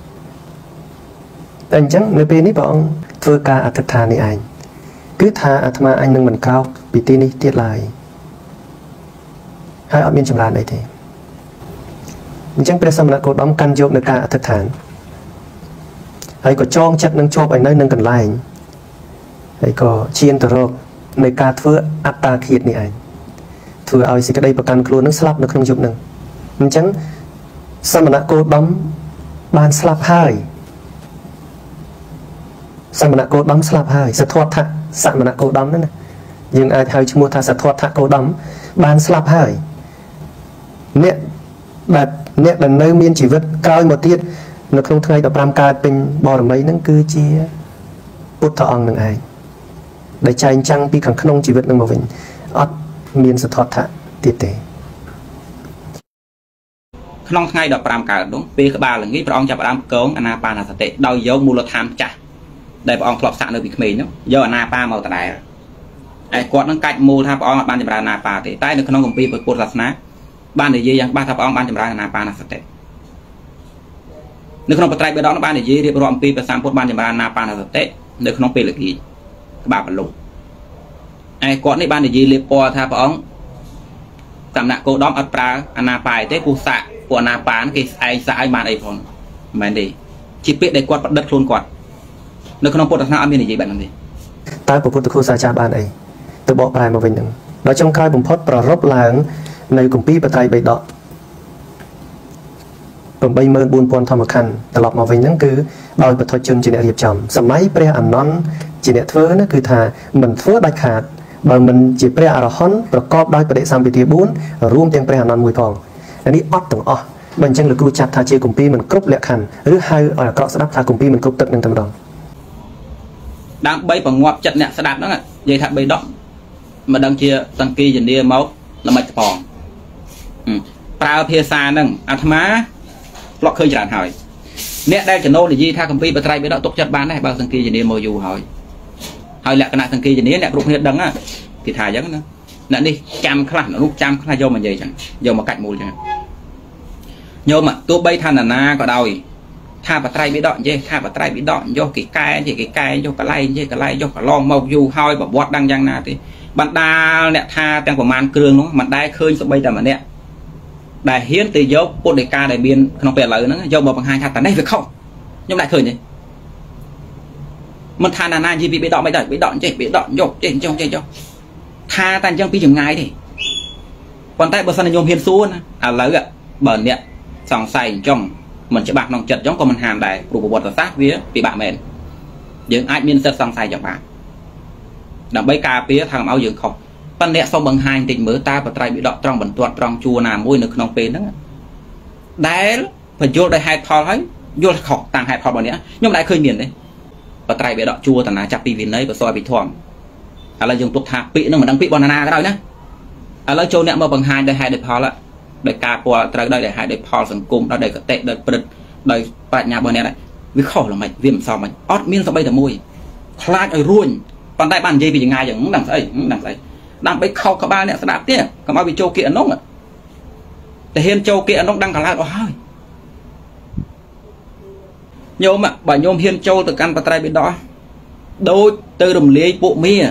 តែអញ្ចឹងនៅពេលនេះព្រះអង្គធ្វើការអធិដ្ឋាននេះឯងគឺថាអាត្មាអញនឹងមិនក្រោកពីទីនេះទៀតឡើយហើយអត់មានចម្រើនអីទេអញ្ចឹងព្រះសមណគោតមកាន់យកនៅការអធិដ្ឋានហើយក៏ចងចិត្តនឹងជាប់ឲ្យនៅនឹងកន្លែងហើយក៏ឈានទៅរកនៃការធ្វើអត្តាឃាតនេះឯងធ្វើឲ្យសេចក្តីប្រកាន់ខ្លួននឹងស្លាប់នៅក្នុងយុគនឹងអញ្ចឹងសមណគោតមបានស្លាប់ហើយសមណគោតមស្លាប់ហើយសទ្ធត្ថៈសមណគោតមហ្នឹងណាយើងអាចហៅឈ្មោះថាសទ្ធត្ថៈគោតមបានស្លាប់ហើយអ្នកដែលអ្នកដែលនៅមានជីវិតក្រោយមកទៀតនៅក្នុងថ្ងៃដប់ប្រាំកើតពេញបរមីហ្នឹងគឺជាពុទ្ធអង្គនឹងឯងដែលចែងចាំងពីខាងក្នុងជីវិតនឹងមកវិញអត់មានសទ្ធត្ថៈទៀតទេក្នុងថ្ងៃដប់ប្រាំកើតនោះពេលក្បាលល្ងាចព្រះអង្គចាប់ផ្ដើមកងអាណាបាណសតិដោយយកមូលដ្ឋានចាស់ដែលព្រះអង្គធ្លាប់សាក់នៅពីក្មេងនោះយកអាណាបាមកដដែលហើយគាត់នឹងកាច់មូលថាព្រះអង្គបានចម្រើនអាណាបាទេតែនៅក្នុងគម្ពីរពុទ្ធសាសនាបាននិយាយយ៉ាងច្បាស់ថាព្រះអង្គបានចម្រើនអាណាបាណសតិនៅក្នុងបត្រៃបិដកនោះបាននិយាយរៀបរាប់អំពីព្រះសម្ពុទ្ធបានចម្រើនអាណាបាណសតិនៅក្នុងពេលល្ងាចក្បាលបលុហើយគាត់នេះបាននិយាយលេបពណ៌ថាព្រះអង្គសមណគោតមអត់ប្រើអាណាបាយទេពុះសាក់ពួកអាណាបានគេស្អែកសាក់ឲ្យបានអីផងមិនមែនទេជាពាក្យដែលគាត់ប្រឌិតខ្លួនគាត់នៅក្នុងពុទ្ធសាសនាអត់មាននិយាយបែបហ្នឹងទេតើពុទ្ធគូសាចារបានអីទៅបកប្រែមកវិញហ្នឹងដល់ចុងក្រោយបំផុតប្ររពឡើងនៅគម្ពីរបត្រៃបិដក84000ធម្មខណ្ឌត្រឡប់មកវិញហ្នឹងគឺដោយបឋមជនជាអ្នករៀបចំសម័យព្រះអានន្ទជាអ្នកធ្វើណាគឺថាមិនធ្វើដាច់ខាតបើមិនជាព្រះអរហន្តប្រកបដោយបដិសម្បទាបួនរួមទាំងព្រះអានន្ទមួយផងនេះអត់ទាំងអស់បើអញ្ចឹងលោកគ្រូចាត់ថាជាគម្ពីរមិនគ្រប់លក្ខខណ្ឌឬហៅឲ្យអាក្រក់ស្ដាប់ថាគម្ពីរមិនគ្រប់ទឹកនឹងតែម្ដងដើម្បីបង្ងាប់ចិត្តអ្នកស្ដាប់ហ្នឹងនិយាយថាបេដកមិនដឹងជាសង្គីជំនាមកល្មិចផងប្រើភាសាហ្នឹងអាត្មាធ្លាប់ឃើញច្រើនហើយអ្នកដែលចំណូលនិយាយថាគម្ពីរបត្រៃបិដកទុកចិត្តបានដែរបើសង្គីជំនាមកយូរហើយហ
ហើយលក្ខណៈសង្កេតជំនាញអ្នកគ្រប់គ្នាដឹងណាគេថាអញ្ចឹងណាអ្នកនេះចាំខ្លះរូបចាំខ្លះយកមកនិយាយអញ្ចឹងយកមកកាច់មូលអញ្ចឹងញោមទោះបីថាណានាក៏ដោយថាបត្រៃបិដកនិយាយថាបត្រៃបិដកយកគេកែនិយាយគេកែយកកន្លែងនិយាយកន្លែងយកកន្លងមកយូរហើយប្រវត្តិដឹងយ៉ាងណាទេបណ្ដាលអ្នកថាទាំងប្រមាណគ្រឿងនោះមិនដែលឃើញសម្បីតែម្នាក់ដែលហ៊ានទៅយកពុទ្ធិកាដែលមានក្នុងពេលឥឡូវហ្នឹងយកមកបង្ហាញថាតនេះវាខុសខ្ញុំដែរឃើញទេមិនថាណានានិយាយពីបិដកមិនដែរបិដកចេះបិដកយកចេះចង់ចេះយកថាតែអញ្ចឹងពីចម្ងាយទេប៉ុន្តែបើសិនតែខ្ញុំហ៊ានសួរណាឥឡូវបើអ្នកសង្ស័យអញ្ចឹងមិនច្បាស់ក្នុងចិត្តអញ្ចឹងក៏មិនហាមដែរព្រោះប្រវត្តិសាស្ត្រវាពិបាកមែនយើងអាចមានសិទ្ធិសង្ស័យយ៉ាងបានដើម្បីការពារថាកុំឲ្យយើងខុសប៉ុន្តែអ្នកសូមបង្ហាញតិចមើលតើបត្រៃបិដកត្រង់បន្ទាត់ត្រង់ជួរណាមួយនៅក្នុងពេលហ្នឹងដែលបញ្យល់ដោយហេតុផលហើយយល់ខុសតាមហេតុផលរបស់អ្នកខ្ញុំដែរឃើញមានទេបត្រៃបិដកជួរតាណាចាប់ពីវិន័យបសរពីធម្មឥឡូវយើងទុកថាពាក្យហ្នឹងមិនដឹងពាក្យរបស់ណាក៏ដោយណាឥឡូវចូលអ្នកមកបង្ហាញដោយហេតុដោយផលដោយការពលត្រូវដោយហេតុដោយផលសង្គមដោយដោយកតិដោយព្រឹត្តដោយប្រាជ្ញារបស់អ្នកដែរវាខុសល្មិចវាមិនសមមិនអត់មានសម្បីតែមួយខ្លាចឲ្យរួញប៉ុន្តែបាននិយាយពីចម្ងាយយ៉ាងហ្នឹងដឹងស្អីដឹងស្អីដើម្បីខោក្បាលអ្នកស្ដាប់ទៀតកុំឲ្យវាចូលគៀកអនុងតែហ៊ានចូលគៀកអនុងដឹងកន្លែងអស់ហើយញោមបើញោមហ៊ានចូលទៅកាន់បត្រៃបិដកដូចទៅរំលាយពួកមា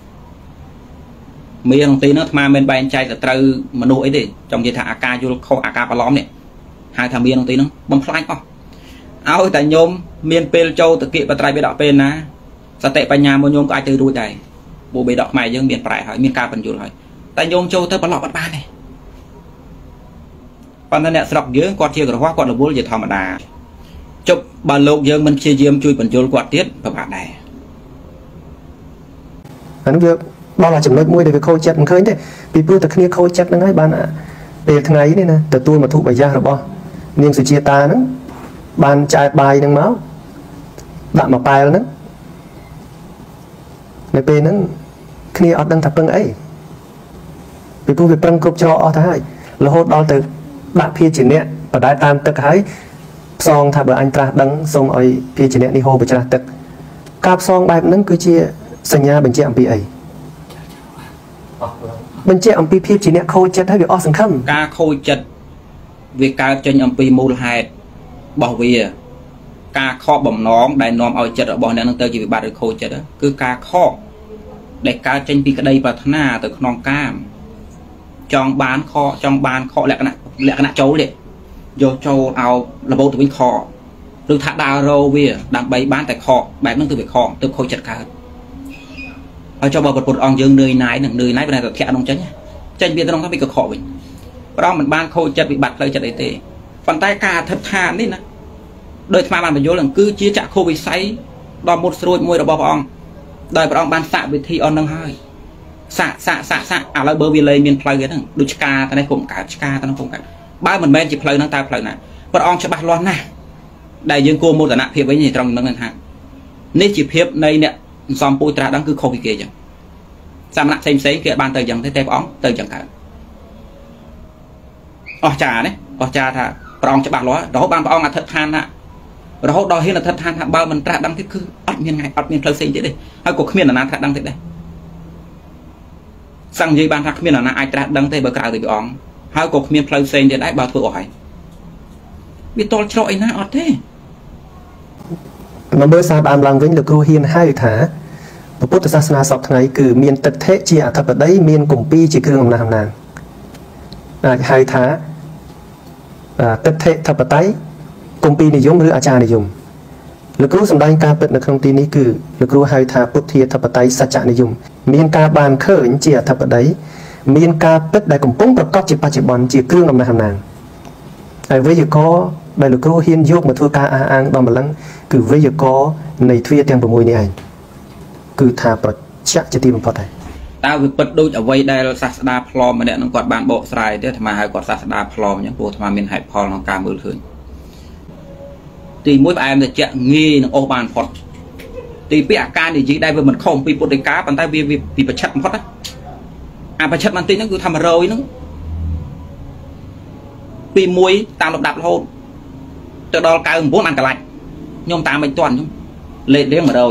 មាក្នុងទីនោះអាត្មាមិនបែងចែកទៅត្រូវមនុស្សអីទេចង់និយាយថាអាការយល់ខុសអាការប្រឡំនេះហៅថាមាក្នុងទីនោះបំផ្លាញអស់ឲ្យតែញោមមានពេលចូលទៅគៀកបត្រៃបិដកពេលណាសតិបញ្ញាមកញោមក៏អាចទៅរួចដែរពួកបិដកខ្មែរយើងមានប្រែហើយមានការបញ្យល់ហើយតែញោមចូលទៅប្រឡប់អត់បានទេប៉ុន្តែអ្នកស្រុកយើងគាត់ជាក្រហមគាត់រវល់ជាធម្មតាជប់បើលោកយើងមិនព្យាយាមជួយបញ្យល់គាត់ទៀតពិបាកដែរ
អានោះវាដល់តែចំណុចមួយដែលវាខូចចិត្តមិនឃើញទេពីព្រោះតែគ្នាខូចចិត្តហ្នឹងហើយបានពេលថ្ងៃនេះណាទទួលវត្ថុបញ្ញារបស់នាងសុជាតាហ្នឹងបានចែកបាយហ្នឹងមកដាក់មកប៉ែលហ្នឹងនៅពេលហ្នឹងគ្នាអត់ដឹងថាពឹងអីពីព្រោះវាប្រឹងគ្រប់ច្រកអស់ទៅហើយរហូតដល់ទៅដាក់ភាជាអ្នកបដែតតាមទឹកហើយផ្សងថាបើអញត្រាស់ដឹងសូមឲ្យភាជាអ្នកនេះហូរបច្រាស់ទឹកការផ្សងបែបហ្នឹងគឺជាសញ្ញាបញ្ជាក់អំពីអីបញ្ជាក់អំពីភាពជាអ្នកខូចចិត្តហើយវាអស់សង្ឃឹម
ការខូចចិត្តវាកើតចេញអំពីមូលហេតុរបស់វាការខកបំណងដែលនាំឲ្យចិត្តរបស់អ្នកនឹងទៅជាវិបត្តិឬខូចចិត្តគឺការខកដែលកើតចេញពីក្តីប្រាថ្នាទៅក្នុងកាមចង់បានខកចង់បានខកលក្ខណៈលក្ខណៈចូលទេយកចូលឲ្យរបបទៅវិញខកឬថាដើររោវាដើម្បីបានតែខកបែបហ្នឹងគឺវាខកទៅខូចចិត្តកើតហើយចុះបើពុទ្ធអង្គយើងនឿយណាយនឹងនឿយណាយប៉ុន្តែតែធាក់ក្នុងចេញចេញវាត្រង់ថាវាក៏ខកវិញប្រងមិនបានខូចចិត្តវិបត្តិផ្លូវចិត្តអីទេប៉ុន្តែការអធិដ្ឋាននេះណាដោយអាត្មាបានបញ្យល់គឺជាចក្ខុវិស័យដ៏មុតស្រួចមួយរបស់ព្រះអង្គដោយព្រះអង្គបានសាកវិធីអស់នឹងហើយសាកសាកសាកសាកឥឡូវបើវាលែងមានផ្លូវហ្នឹងដូចឆ្កាទៅនេះគុំកើតឆ្កាទៅនោះគុំកើតបើមិនមែនជាផ្លូវហ្នឹងតើផ្លូវណាព្រះអង្គច្បាស់លាស់ណាស់ដែលយើងគួរមោទនភាពវិញត្រង់ហ្នឹងថានេះជាភាពនៃអ្នកសំពូចត្រាស់ដឹងគឺខុសពីគេចឹងសមណៈផ្សេងផ្សេងគេអត់បានទៅចឹងទេតែព្រះអង្គទៅចឹងកើតអស្ចារ្យណាអស្ចារ្យថាព្រះអង្គច្បាស់លាស់រហូតបានព្រះអង្គអធិដ្ឋានថារហូតដល់ហ៊ានអធិដ្ឋានថាបើមិនត្រាស់ដឹងទេគឺអត់មានថ្ងៃអត់មានផ្លូវផ្សេងទៀតទេហើយក៏គ្មាននរណាត្រាស់ដឹងទៀតដែរសង្ឃនិយាយបានថាគ្មាននរណាអាចត្រាស់ដឹងទេបើក្រៅពីព្រះអង្គហើយក៏គ្មានផ្លូវផ្សេងទៀតដែរបើធ្វើអស់ហើយវាតល់ច្រកអីណាអត់ទេ
មកមើលសារដើមឡើងវិញលោកគ្រូហ៊ានហៅថាពុទ្ធសាសនាសពថ្ងៃគឺមានទិដ្ឋិជាអធិបតីមានគម្ពីរជាគ្រឿងអំណះអំណាងអាចហៅថាទិដ្ឋិធិបតីគម្ពីរនិយមឬអាចារ្យនិយមលោកគ្រូសម្ដែងការពិតនៅក្នុងទីនេះគឺលោកគ្រូហៅថាពុទ្ធាធិបតីសច្ចនិយមមានការបានឃើញជាអធិបតីមានការពិតដែលកំពុងប្រកបជាបច្ចុប្បន្នជាគ្រឿងអំណះអំណាងហើយវេយ្យាករណ៍ដែលលោកគ្រូហ៊ានយកមកធ្វើការអះអាងដល់ម្លឹងគឺវេយ្យាករណ៍នៃទ្វារទាំង៦នេះឯងគឺថាប្រឆាំងជាទីបំផុតហើយ
តើវាពិតដូចអ្វីដែលសាស្តាផ្លមម្នាក់នឹងគាត់បានបកស្រាយទេអាត្មាហៅគាត់សាស្តាផ្លមអញ្ចឹងព្រោះអាត្មាមានហេតុផលក្នុងការមើលឃើញទីមួយផ្អែមតែជាងាយនឹងអស់បានផុតទីពីរអាការនិយាយដែលវាមិនខុសពីពុទ្ធដីកាប៉ុន្តែវាពីប្រឆិតបំផុតណាអាប្រឆិតបន្តិចហ្នឹងគឺថាមួយរយហ្នឹងពីមួយតាមលំដាប់រហូតទៅដល់កៅ៩បានកន្លាច់ខ្ញុំតាមមិនទាន់ខ្ញុំលេខរៀងមួយរយ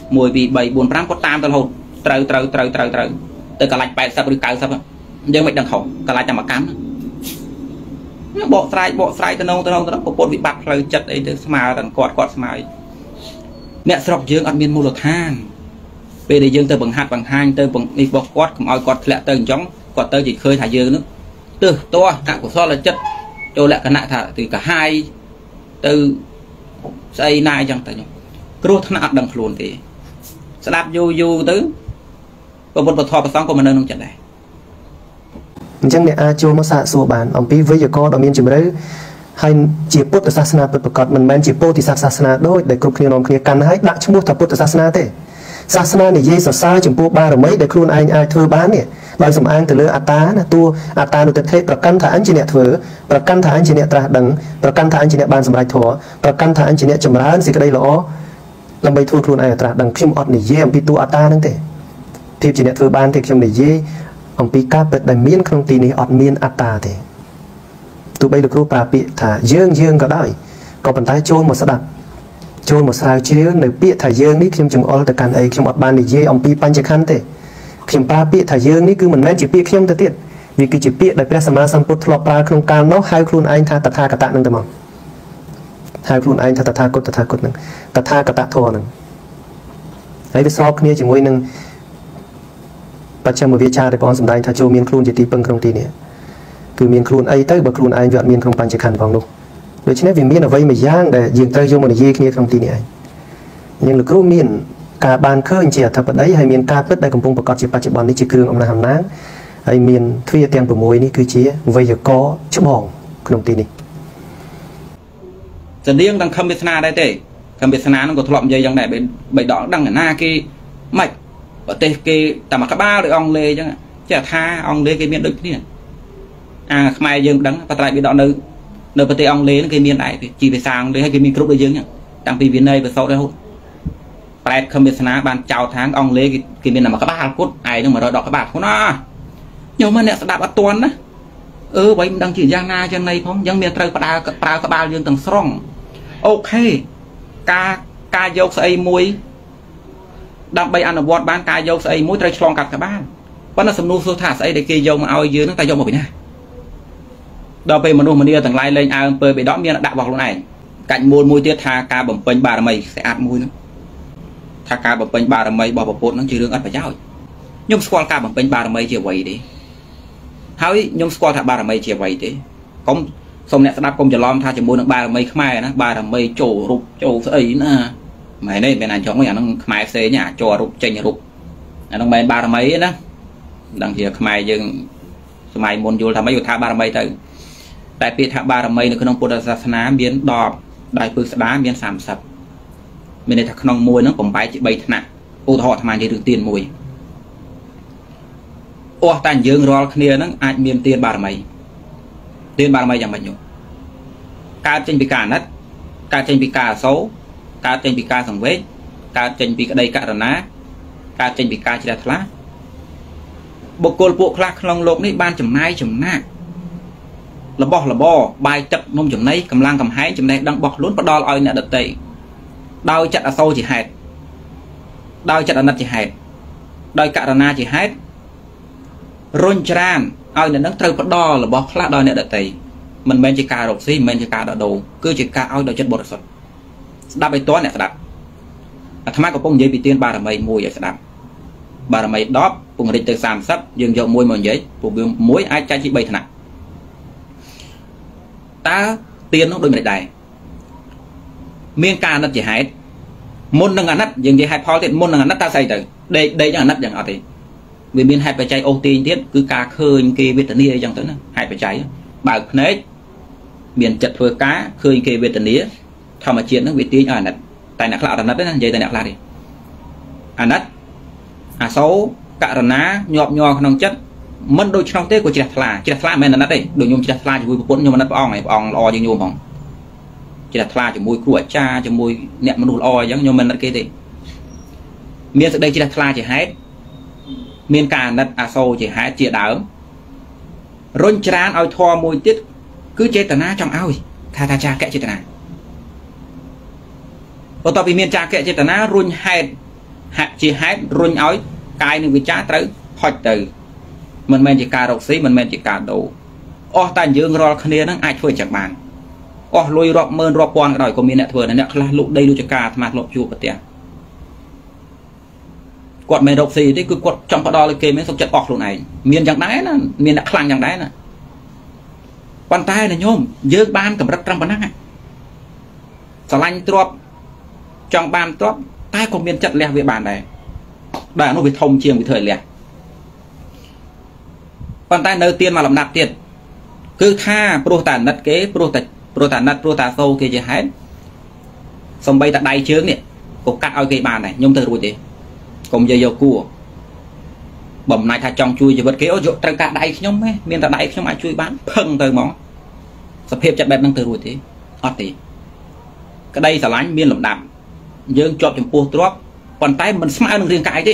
មួយពី3 4 5គាត់តាមទៅរហូតត្រូវត្រូវត្រូវត្រូវត្រូវទៅកន្លាច់eightyឬninetyយើងមិនដឹងខុសកន្លាច់តែមួយកម្មបកស្រាយបកស្រាយទៅនងទៅនងទៅប្រពន្ធវិបត្តិផ្លូវចិត្តអីទៅស្មើតែគាត់គាត់ស្មើអ្នកស្រុកយើងអត់មានមូលដ្ឋានពេលដែលយើងទៅបង្ហាត់បង្ហាញទៅនេះបោះគាត់កុំឲ្យគាត់ធ្លាក់ទៅអញ្ចឹងគាត់ទៅជាឃើញថាយើងនឹងទើសតោះអកុសលចិត្តចូលលក្ខណៈថាទីកាហាយទៅស្អីណាអញ្ចឹងទៅគ្រោះថ្នាក់អត់ដឹងខ្លួនទេស្ដាប់យូរយូរទៅប្រពុតពធប្រសងក៏មិននៅក្នុងចិត្តដែរ
អញ្ចឹងអ្នកអាចចូលមកសាកសួរបានអំពីវេយ្យាករណ៍ដ៏មានជម្រៅហើយជាពុទ្ធសាសនាពិតប្រាកដមិនមែនជាពោធិសត្វសាសនាដូចដែលគ្រប់គ្នានាំគ្នាកាន់ហើយដាក់ឈ្មោះថាពុទ្ធសាសនាទេសាសនានិយាយសរសើរចំពោះបារមីដែលខ្លួនឯងអាចធ្វើបាននេះដោយសំអាងទៅលើអត្តាណាតួអត្តានុទិដ្ឋិប្រកាន់ថាអញជាអ្នកធ្វើប្រកាន់ថាអញជាអ្នកត្រាស់ដឹងប្រកាន់ថាអញជាអ្នកបានសម្រេចធម៌ប្រកាន់ថាអញជាអ្នកចម្រើនសេចក្តីល្អដើម្បីធ្វើខ្លួនឯងត្រាស់ដឹងខ្ញុំអត់និយាយអំពីតួអត្តាហ្នឹងទេភាពជាអ្នកធ្វើបានទេខ្ញុំនិយាយអំពីការពិតដែលមានក្នុងទីនេះអត់មានអត្តាទេទោះបីលោកគ្រូប្រើពាក្យថាយើងយើងក៏ដោយក៏ប៉ុន្តែចូលមកស្ដាប់ចូលមកស្រាវជ្រាវនៅពាក្យថាយើងនេះខ្ញុំចង្អុលទៅកាន់អីខ្ញុំអត់បាននិយាយអំពីបញ្ចខណ្ឌទេខ្ញុំប្រើពាក្យថាយើងនេះគឺមិនមែនជាពាក្យខ្ញុំទៅទៀតវាគឺជាពាក្យដែលព្រះសម្មាសម្ពុទ្ធធ្លាប់ប្រើក្នុងកាលនោះហៅខ្លួនឯងថាតថាគតនឹងទៅមកហៅខ្លួនឯងថាតថាគតតថាគតនឹងតថាគតធម៌នឹងហើយវាស្របគ្នាជាមួយនឹងបច្ចឹមវិជ្ជាដែលបងសម្ដែងថាចូលមានខ្លួនជាទីពឹងក្នុងទីនេះគឺមានខ្លួនអីទៅបើខ្លួនឯងវាអត់មានក្នុងបញ្ចខណ្ឌផងនោះដូច្នេះវាមានអ្វីមួយយ៉ាងដែលយើងត្រូវយកមកនិយាយគ្នាក្នុងទីនេះឯងយើងលោកគ្រូមានការបានឃើញជាអធិបតីហើយមានការពិតដែលកំពុងប្រកាសជាបច្ចុប្បន្ននេះជាគ្រឿងអំណះអំណាងហើយមានទ្វារទាំង6នេះគឺជាវេយ្យាករណ៍ច្បងក្នុងទីនេះ
សនាងទាំងខំវាសនាដែរទេខំវាសនានឹងក៏ធ្លាប់និយាយយ៉ាងដែរបីដកដឹងណាគេមិនប្រទេសគេតែមកក្បាលឬអង់គ្លេសអញ្ចឹងចេះថាអង់គ្លេសគេមានដូចគ្នាអាខ្មែរយើងដឹងបត្រៃបិដកនៅនៅប្រទេសអង់គ្លេសគេមានដែរជាភាសាអង់គ្លេសហើយគេមានគ្រប់ដូចយើងអញ្ចឹងតាំងពីវិន័យប្រសោតរហូតប្រែតខំវាសនាបានចោលថាអង់គ្លេសគេមានតែមកក្បាលគត់ឯងនឹងone hundredដកក្បាលហ្នឹងណាខ្ញុំមកអ្នកស្ដាប់អត់ទាន់ណាអឺបើមិនដឹងជាយ៉ាងណាចឹងណីផងអញ្ចឹងមានត្រូវប្រើប្រើក្បាលយើងទាំងស្រុងអូខេការការយកស្អីមួយដើម្បីអនុវត្តបានការយកស្អីមួយត្រូវឆ្លងកាត់ក្បាលប៉ុន្តែសំណួរសួរថាស្អីដែលគេយកមកឲ្យយើងហ្នឹងតែយកមកពីណាដល់ពេលមនុស្សម្នាទាំងឡាយលេងអើអំពើបេដកមានដាក់របស់ខ្លួនឯងកាច់មូលមួយទៀតថាការបំពេញបារមីស្អាតមួយហ្នឹងថាការបំពេញបារមីរបស់ប្រពុតហ្នឹងជារឿងអត់ប្រយោជន៍ខ្ញុំស្គាល់ការបំពេញបារមីជាអ្វីទេហើយខ្ញុំស្គាល់ថាបារមីជាអ្វីទេកុំសូមអ្នកស្ដាប់កុំច្រឡំថាជាមួយនឹងបារមីខ្មែរណាបារមីចូលរូបចូលស្អីណាមែនទេមែនអញ្ចឹងអាហ្នឹងខ្មែរផ្សេងអាចូលរូបចេញរូបអាហ្នឹងមិនមែនបារមីទេណាដឹងជាខ្មែរយើងសម័យមុនយល់ថាម៉េចថាបារមីទៅតែពាក្យថាបារមីនៅក្នុងពុទ្ធសាសនាមានដបដោយពឹកស្ដាមានthirtyមានន័យថាក្នុងមួយហ្នឹងបំបែកជា3ថ្នាក់ឧទាហរណ៍អាត្មានិយាយរឿងទានមួយអស់តែយើងរាល់គ្នាហ្នឹងអាចមានទានបារមីទានបារមីយ៉ាងម៉េចនោះកើតចេញពីការអាណិតកើតចេញពីការអសូរកើតចេញពីការសង្វេគកើតចេញពីក្តីករុណាកើតចេញពីការជ្រះថ្លាបុគ្គលពួកខ្លះក្នុងโลกនេះបានចំណាយចំណាក់របស់របរបាយទឹកនំចំណីកម្លាំងកំហែងចំណេះដឹងរបស់ខ្លួនផ្ដល់ឲ្យអ្នកដទៃដោយចិត្តអសូរជាហេតុដោយចិត្តអាណិតជាហេតុដោយករុណាជាហេតុរុញច្រានឲ្យអ្នកនឹងត្រូវផ្ដល់របស់ខ្លះដល់អ្នកដទៃមិនមែនជាការរកស៊ីមិនមែនជាការដដោគឺជាការឲ្យដោយចិត្តបរិសុទ្ធស្ដាប់ឲ្យតអ្នកស្ដាប់អាត្មាកំពុងនិយាយពីទានបារមីមួយឲ្យស្ដាប់បារមីtenពង្រីកទៅthirtyយើងយកមួយមកនិយាយពួកវាមួយអាចចែកជា3ថ្នាក់តើទាននោះដូចមិនដែរមានការអាណិតជាហេតុមុននឹងអាណិតយើងនិយាយហេតុផលទៀតមុននឹងអាណិតតើស្អីទៅដេកដេកយ៉ាងអាណិតយ៉ាងអត់ទេវាមានហេតុបច្ច័យអូសទាញទៀតគឺការឃើញគេវេទនាអីចឹងទៅណាហេតុបច្ច័យបើកភ្នែកមានចិត្តធ្វើការឃើញគេវេទនាធម្មជាតិហ្នឹងវាទាញឲ្យអាណិតតែអ្នកខ្លះអត់អាណិតទេណានិយាយតែអ្នកខ្លះទេអាណិតអសូរករុណាញាប់ញ័រក្នុងចិត្តមិនដូចឆ្នោតទេក៏ជ្រះថ្លាជ្រះថ្លាមិនមែនអាណិតទេដូចខ្ញុំជ្រះថ្លាជាមួយប្រពន្ធខ្ញុំអាណិតព្រះអង្គឯងព្រះអង្គល្អជាងខ្ញុំផងជ្រះថ្លាជាមួយគ្រូអាចារ្យជាមួយអ្នកមនុស្សល្អអញ្ចឹងខ្ញុំមិនអាណិតគេទេមានសេចក្តីជ្រះថ្លាជាហេតុមានការអាណិតអសូរជាហេតុជាដើមរុញច្រានឲ្យធម៌មួយទៀតគឺចេតនាចង់ឲ្យថាថាចាកចេតនាបន្ទាប់ពីមានចាកចេតនារុញហេតុហាក់ជាហេតុរុញឲ្យកាយនឹងវិចារត្រូវហុចទៅមិនមែនជាការរកស៊ីមិនមែនជាការដូរអស់តែយើងរាល់គ្នានឹងអាចធ្វើចឹងបានអស់លុយរាប់ម៉ឺនរាប់ពាន់ក៏ដោយក៏មានអ្នកធ្វើដែរអ្នកខ្លះលក់ដីលក់ចកាអាត្មាធ្លាប់ជួបប្រទេសគាត់មិនរកស៊ីទេគឺគាត់ចង់ផ្ដល់ឲ្យគេមិនសុខចិត្តអស់ខ្លួនឯងមានយ៉ាងដែរណាមានអ្នកខ្លាំងយ៉ាងដែរណាប៉ុន្តែណាញោមយើងបានកម្រិតត្រឹមប៉ុណ្ណឹងស្រឡាញ់ទ្រព្យចង់បានទ្រព្យតែក៏មានចិត្តលះវាបានដែរដែលនោះវាធំជាងវាធ្វើឲ្យលះប៉ុន្តែនៅទៀនមកលំដាប់ទៀតគឺថាព្រោះតែអាណិតគេព្រោះតែព្រោះតែអាណិតព្រោះតែសូគេជាហេតុសំបីតែដៃជើងនេះក៏កាត់ឲ្យគេបានដែរខ្ញុំទៅរួចទេកុំនិយាយយកគួរបំណាច់ថាចង់ជួយជីវិតគេអូយកត្រូវការដៃខ្ញុំទេមានតែដៃខ្ញុំអាចជួយបានផឹងទៅហ្មងសភាពចិត្តបែបហ្នឹងទៅរួចទេអត់ទេក្តីស្រឡាញ់មានលំដាប់យើងជាប់ចំពោះទ្រព្យប៉ុន្តែមិនស្មើនឹងរាងកាយទេ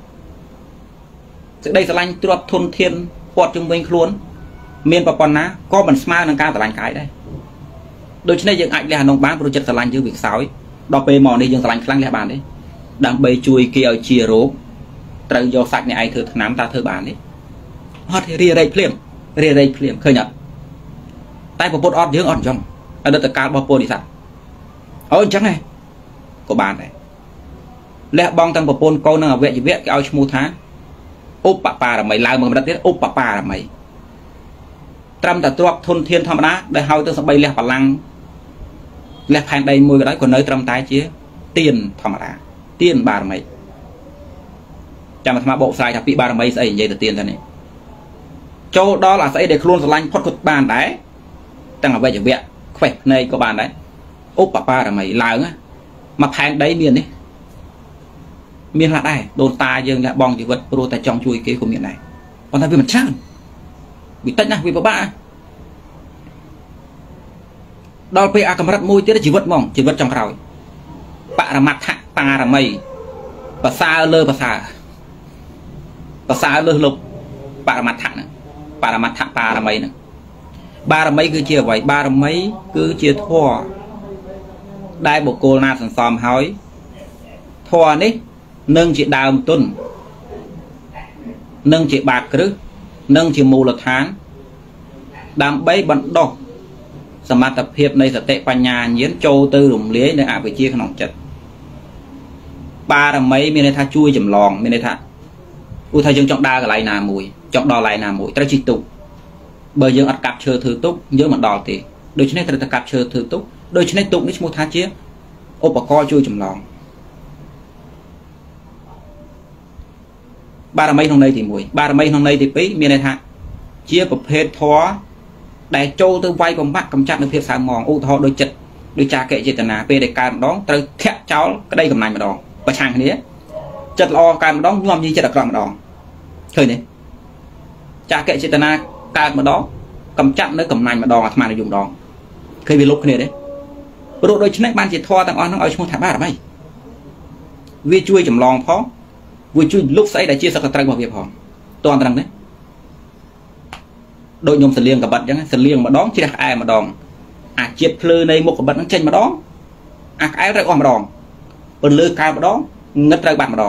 សេចក្តីស្រឡាញ់ទ្រព្យធនធានព័ទ្ធជុំវិញខ្លួនមានប្រព័ន្ធណាក៏មិនស្មើនឹងការស្រឡាញ់កាយដែរដូច្នេះយើងអាចលះអានោះបានព្រោះចិត្តស្រឡាញ់យើងវាខ្សោយដល់ពេលមកនេះយើងស្រឡាញ់ខ្លាំងលះបានទេដើម្បីជួយគេឲ្យជារោគត្រូវយកសាច់អ្នកឯងធ្វើថ្នាំតើធ្វើបានទេអត់រីរែកភ្លាមរីរែកភ្លាមឃើញអត់តែប្រពុតអត់យើងអត់អញ្ចឹងអតីតកាលរបស់ពោធិសត្វអូអញ្ចឹងហ៎ក៏បានដែរលះបង់ទាំងប្រពន្ធកូននិងអវយវៈគេឲ្យឈ្មោះថាឧបបារមីឡើងមកកម្រិតទៀតឧបបារមីត្រឹមតែទ្រព្យធនធានធម្មតាដែលហើយទៅសបីលះបលាំងលះផែនដីមួយក៏ដោយក៏នៅត្រឹមតែជាទានធម្មតាទានបារមីចាំអាត្មាបកស្រាយថាពីបារមីស្អីនិយាយទៅទានទៅនេះចូលដល់អាស្អីដែលខ្លួនស្រឡាញ់ផុតក៏បានដែរទាំងអវយវៈខ្វេះភ្នែកក៏បានដែរឧបបារមីឡើងមកផែនដីមាននេះមានខ្លះដែរដូនតាយើងលះបង់ជីវិតព្រោះតែចង់ជួយគេក៏មានដែរប៉ុន្តែវាមិនច្រើនវាតិចណាស់វាពិបាកដល់ពេលអាកម្រិតមួយទៀតជីវិតហ្មងជីវិតចុងក្រោយបរមត្ថបារមីប្រសើរលើប្រសើរប្រសើរលើលោកបរមត្ថហ្នឹងបរមត្ថបារមីហ្នឹងបារមីគឺជាអ្វីបារមីគឺជាធម៌ដែលបុគ្គលណាសន្សំហើយធម៌នេះនឹងជាដើមទុននឹងជាបាតគ្រឹះនឹងជាមូលដ្ឋានដើម្បីបណ្ដុះសមត្ថភាពនៃសតិបញ្ញាញាណចូលទៅរំលាយនៅអវិជ្ជាក្នុងចិត្តបារមីមានន័យថាជួយចម្លងមានន័យថាឧទាហរណ៍យើងចង់ដើរកន្លែងណាមួយចង់ដល់កន្លែងណាមួយត្រូវជិះទូកបើយើងអត់កាប់ឈើធ្វើទូកយើងមិនដល់ទេដូច្នេះត្រូវតែកាប់ឈើធ្វើទូកដូច្នេះទូកនេះឈ្មោះថាជាឧបករណ៍ជួយចម្លងបារមីក្នុងន័យទីមួយបារមីក្នុងន័យទីពីរមានន័យថាជាប្រភេទធម៌ដែលចូលទៅវាយបំបាក់កម្ចាត់នៅភាពសៅហ្មងឧទាហរណ៍ដូចចិត្តដូចចាកេចេតនាពេលដែលកើតម្ដងត្រូវធាក់ចោលក្តីកំណាញ់ម្ដងប្រឆាំងគ្នាចិត្តល្អកើតម្ដងញោមញីចិត្តអាក្រក់ម្ដងឃើញទេចាកេចេតនាកើតម្ដងកម្ចាត់នៅកំណាញ់ម្ដងអាត្មានិយមម្ដងឃើញវាលុបគ្នាទេព្រោះដូច្នេះបានជាធម៌ទាំងអស់ហ្នឹងឲ្យឈ្មោះថាបារមីវាជួយចម្លងផងវាជួយលុបស្អីដែលជាសក្តិត្រូវរបស់វាផងតន់ត្រឹងទេដូចខ្ញុំសលៀងកបិតអញ្ចឹងសលៀងម្ដងជ្រះក្អែម្ដងអាជាតិភ្លើនៃមុខកបិតហ្នឹងចេញម្ដងអាក្អែត្រូវអស់ម្ដងពន្លឺកើតម្ដងងឹតត្រូវបាត់ម្ដង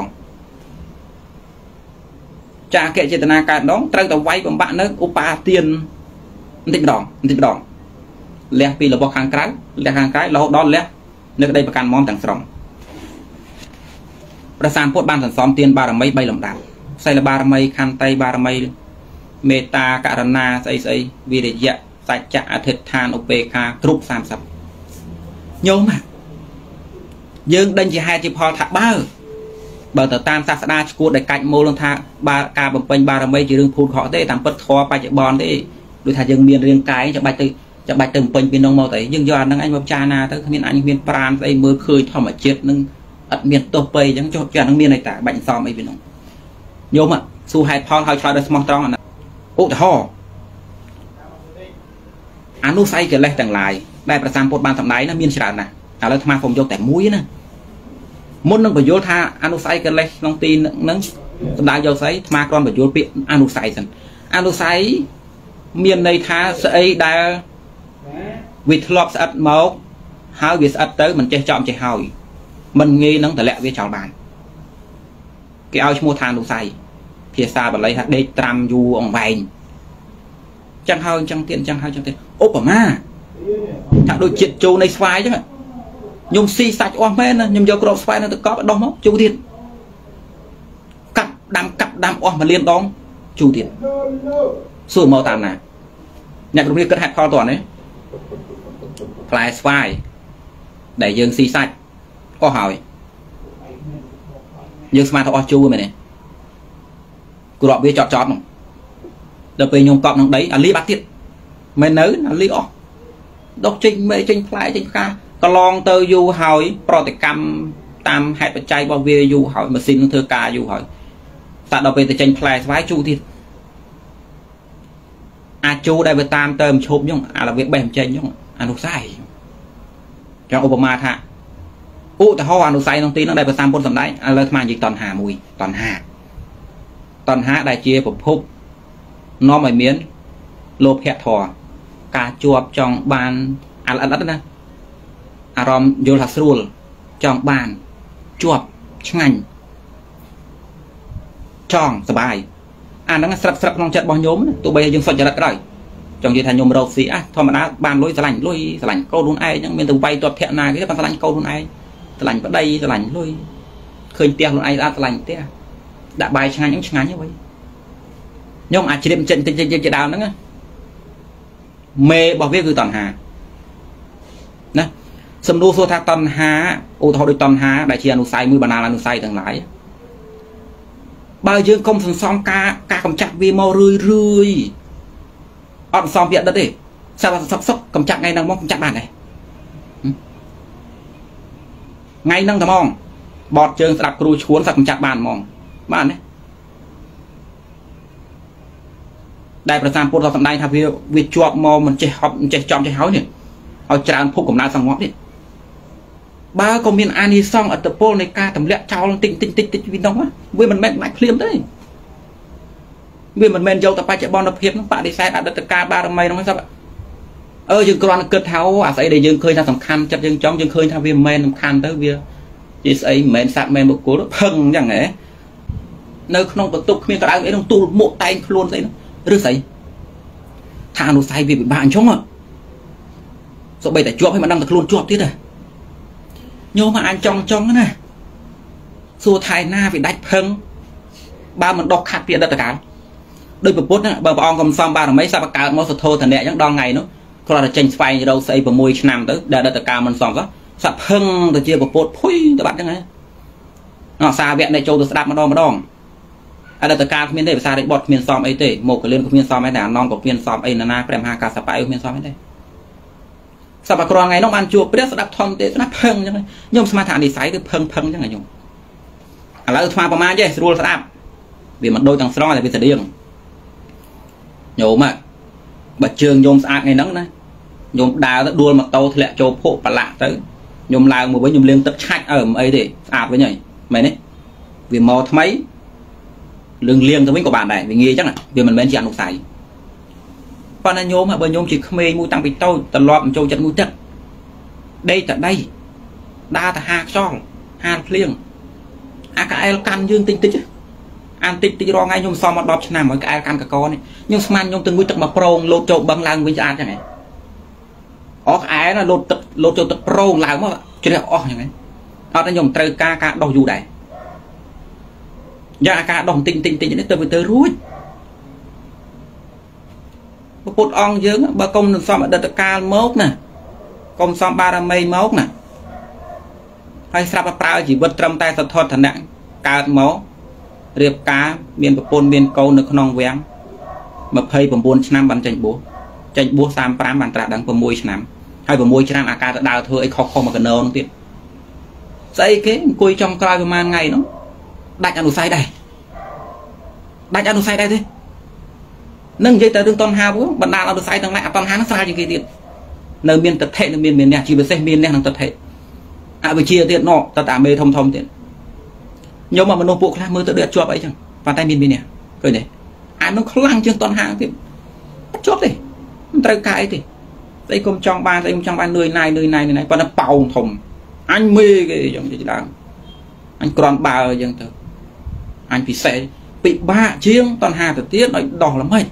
ចាកេចេតនាកើតម្ដងត្រូវតែវាយបំបាក់នៅឧបាទានបន្តិចម្ដងបន្តិចម្ដងលះពីរបស់ខាងក្រៅលះខាងក្រៅរហូតដល់លះនៅក្តីប្រកាន់មមទាំងស្រុងព្រះសម្ពុទ្ធបានសន្សំទានបារមីបីលំដាប់សីលបារមីខន្តីបារមីមេត្តាករុណាស្អីស្អីវិរិយៈសច្ចៈអធិដ្ឋានឧបេក្ខាគ្រប់សាមសិបញោមយើងដេញជាហេតុជាផលថាបើបើទៅតាមសាសនាឈួតដែលកាច់មូលនឹងថាបាការបំពេញបារមីជារឿងភូតខកទេតាមពិតធម៌បច្ចុប្បន្នទេដូចថាយើងមានរាងកាយចាំបាច់ទៅចាំបាច់ទៅបំពេញពីនងមកទៅយើងយកអាហ្នឹងអញមកពិចារណាទៅគ្មានអញមានប្រាណស្អីមើលឃើញធម្មជាតិនឹងអត់មានទោសពេកអញ្ចឹងចុះចាស់នឹងមានន័យតាបាច់សំអីពីនោះញោមសួរហេតុផលហើយឆ្លើយដោយស្មោះត្រង់ឧទាហរណ៍អនុស័យកិលេសទាំងឡាយដែលព្រះសម្ពុទ្ធបានសម្ដែងណាមានច្រើនណាស់ឥឡូវអាត្មាសូមយកតែមួយណាមុននឹងបញ្យល់ថាអនុស័យកិលេសក្នុងទីហ្នឹងសម្ដៅយកស្អីអាត្មាគ្រាន់បញ្យល់ពាក្យអនុស័យសិនអនុស័យមានន័យថាស្អីដែលវាធ្លាប់ស្អិតមកហើយវាស្អិតទៅមិនចេះចោលចេះហើយមិនងាយនឹងតម្លាក់វាចោលបានគេឲ្យឈ្មោះថាអនុស័យភាសាបាលីថាដេកត្រាំយូរអង្វែងចឹងហើយចឹងទៀតចឹងហើយចឹងទៀតឧបមាថាដូចជាតិចូលនៃស្វាយចឹងខ្ញុំស៊ីសាច់អស់មែនណាខ្ញុំយកក្របស្វាយនៅទឹកកប់ដោះមកជូរទៀតកាប់ដាំកាប់ដាំអស់មួយលានដងជូរទៀតសួរមកតាមណាអ្នកក្រុមនេះគិតហេតុផលតើនេះផ្លែស្វាយដែលយើងស៊ីសាច់អស់ហើយយើងស្មានថាអស់ជូរមែនទេគ្រាប់វាចត់ចត់មកដល់ពេលខ្ញុំកប់ក្នុងដីអាលីបាត់ទៀតមែននៅអាលីអស់ដុកចេញមេចេញផ្លែចេញផ្កាកន្លងទៅយូរហើយប្រតិកម្មតាមហេតុបច្ច័យរបស់វាយូរហើយម៉ាស៊ីននឹងធ្វើការយូរហើយតែដល់ពេលទៅចេញផ្លែស្វាយជូរទៀតអាចជូរដែលវាតាមទៅមឈប់ហ្នឹងអាវាបេះមិនចេញហ្នឹងអនុស័យចឹងឧបមាថាឧទាហរណ៍អនុស័យក្នុងទីហ្នឹងដែលព្រះសម្ពុទ្ធសម្ដែងឥឡូវអាត្មានិយាយតណ្ហាមួយតណ្ហាតណ្ហាដែលជាប្រភពនាំឲ្យមានលោភៈធម៌ការជាប់ចង់បានអលអត់ណាអារម្មណ៍យល់ថាស្រួលចង់បានជាប់ឆ្ងាញ់ចង់សบายអាហ្នឹងស្រាប់ស្រាប់ក្នុងចិត្តរបស់ញោមទោះបីយើងសុចរិតក៏ដោយចង់និយាយថាញោមរកស៊ីអាធម្មតាបានលុយស្រឡាញ់លុយស្រឡាញ់កូនខ្លួនឯងហ្នឹងមានទៅវាយទាត់ភ័ក្រណាគេបានស្រឡាញ់កូនខ្លួនឯងស្រឡាញ់ប្តីស្រឡាញ់លុយឃើញផ្ទះខ្លួនឯងស្អាតស្រឡាញ់ផ្ទះដាក់បាយឆ្ងាញ់ហ្នឹងឆ្ងាញ់ហ្នឹងវិញញោមអាចជ្រាបចិត្តតិចតិចជាដើមហ្នឹងមេរបស់វាគឺតណ្ហាណាសំណួរសួរថាតណ្ហាឧទាហរណ៍ដូចតណ្ហាដែលជាអនុស័យមួយបណ្ដាលអនុស័យទាំងឡាយបើយើងកុំសន្សំការការកម្ចាត់វាមករឿយរឿយអត់សន្សំវាអត់ទេសាប់សុកសុកកម្ចាត់ថ្ងៃហ្នឹងមកកម្ចាត់បានដែរថ្ងៃហ្នឹងតែហ្មងបត់ជើងស្ដាប់គ្រូឈួនសាប់កម្ចាត់បានហ្មងបានទេដែលប្រសាពុទ្ធសម្ដែងថាវាវាជាប់មកមិនចេះហប់មិនចេះចំចេះហើយនេះឲ្យច្រើនភពកំណើតសង្វប់នេះបើក៏មានអានិសង្សអត្តពលនៃការទម្លាក់ចោលតិចតិចតិចតិចវានោះវាមិនមែនដាច់ភ្លាមទេវាមិនមែនយកតែបច្ចុប្បន្នភាពនោះបដិសេធអតីតកាលបារមីនោះសោះអឺយើងគ្រាន់តែគិតថាអាស្អីដែលយើងឃើញថាសំខាន់ចិត្តយើងចង់យើងឃើញថាវាមិនមែនសំខាន់ទៅវាជាស្អីមិនមែនសត្វមិនមែនបុគ្គលផឹងអញ្ចឹងហ៎នៅក្នុងបន្ទប់គ្មានក្តៅអីក្នុងទូលមួកតែងខ្លួនស្អីនោះឬស្អីថាអនុស័យវាពិបាកអញ្ចឹងសូម្បីតែជាប់ឲ្យមិនដឹងតែខ្លួនជាប់ទៀតហ៎ញោមអាចចង់ចង់ណាសួរថៃណាវាដាច់ផឹងបើមិនដោះខាត់ពីអតីតកាលដោយប្រពុតបើព្រះអង្គកំសំបារមីសាប់កើតមកសធោធនៈអញ្ចឹងដល់ថ្ងៃនោះគ្រាន់តែចេញស្វែងរកស្អី6ឆ្នាំទៅដែលអតីតកាលមិនសមសោះសាប់ផឹងទៅជាប្រពុតភុយទៅបាត់ហ្នឹងហើយអសាវៈនៃចូលទៅស្ដាប់ម្ដងម្ដងអតីតកាលគ្មានទេភាសារិបតគ្មានសមអីទេមកកលឿនក៏គ្មានសមអីតែអាននក៏គ្មានសមអីណាណាព្រះមហាកាសបៈគ្មានសមអីទេសប្តាហ៍ក្រថ្ងៃនោះបានជួបព្រះស្ដាប់ធម្មទេសនាផឹងអញ្ចឹងខ្ញុំស្មានថានិស័យគឺផឹងផឹងអញ្ចឹងខ្ញុំឥឡូវថ្មប្រមាណចេះស្រួលស្ដាប់វាមិនដូចទាំងស្រងតែវាស្តៀងញោមបើជើងញោមស្អាតថ្ងៃហ្នឹងណាញោមដើរទៅដួលម៉ូតូធ្លាក់ចូលភក់ប្រឡាក់ទៅញោមឡើងមកវិញញោមលាងទឹកឆាច់អើមិនអីទេស្អាតវិញហើយមែនទេវាមកថ្មីលឿងលាងទៅវិញក៏បានដែរវាងាយអញ្ចឹងវាមិនមែនជាអនុស័យប៉ុន្តែញោមបើញោមជាក្មេងមួយតាំងពីតូចត្រឡប់ចូលចិត្តមួយទឹកដេកតែដីដើរទៅហាខ្យល់ហាភ្លៀងអាកែលកាន់យើងតិចតិចអានតិចតិចរងថ្ងៃខ្ញុំសំមកដប់ឆ្នាំហើយកែលកាន់កកនេះខ្ញុំស្មានខ្ញុំទៅងុយទឹកមកប្រងលោតចូលបឹងឡើងវិញស្អាតចឹងហ៎អស់ក្អែណាលោតទឹកលោតចូលទឹកប្រងឡើងមកជ្រះអស់ចឹងហ៎អត់តែខ្ញុំត្រូវការការដោះយូរដែរយ៉ាងអាការដោះតិចតិចតិចនេះទៅវាទៅរួចពុទ្ធអង្គយើងបើកុំនឹងសំអតីតកាលមកណាកុំសំបារមីមកណាហើយស្រាប់តែប្រើជីវិតត្រឹមតែសទ្ធធនៈកើតមករៀបការមានប្រពន្ធមានកូននៅក្នុងវាំង29ឆ្នាំបានចេញបួសចេញបួស35បានត្រាស់ដឹង6ឆ្នាំហើយ6ឆ្នាំអាការទៅដើរធ្វើអីខុសខុសមកកណោនោះទៀតស្អីគេអង្គុយចំក្រោយប្រហែលថ្ងៃនោះដាច់អនុស័យដែរដាច់អនុស័យដែរទេនឹងនិយាយទៅរឿងតណ្ហាពួកបណ្ដាលអនុស័យទាំងឡាយអតណ្ហានឹងស្រាលជាងគេទៀតនៅមានតថេនៅមានមានអ្នកជាពិសេសមានអ្នកនឹងតថេអវិជ្ជាទៀតណោតតាមេធំធំទៀតញោមមនុស្សពួកខ្លះមើលទៅដូចជាប់អីចឹងប៉ុន្តែមានមានអ្នកឃើញទេអានោះខ្លាំងជាងតណ្ហាទៀតអត់ជាប់ទេមិនត្រូវការអីទេស្អីគុំចង់បានស្អីគុំចង់បាននឿយណាយនឿយណាយនឿយណាយប៉ុន្តែប៉ោងធំអញមេគេចឹងជាដើមអញក្រាន់បើចឹងទៅ anh bị xe bị ba chiêng toàn hà từ tiết nói đỏ lắm hết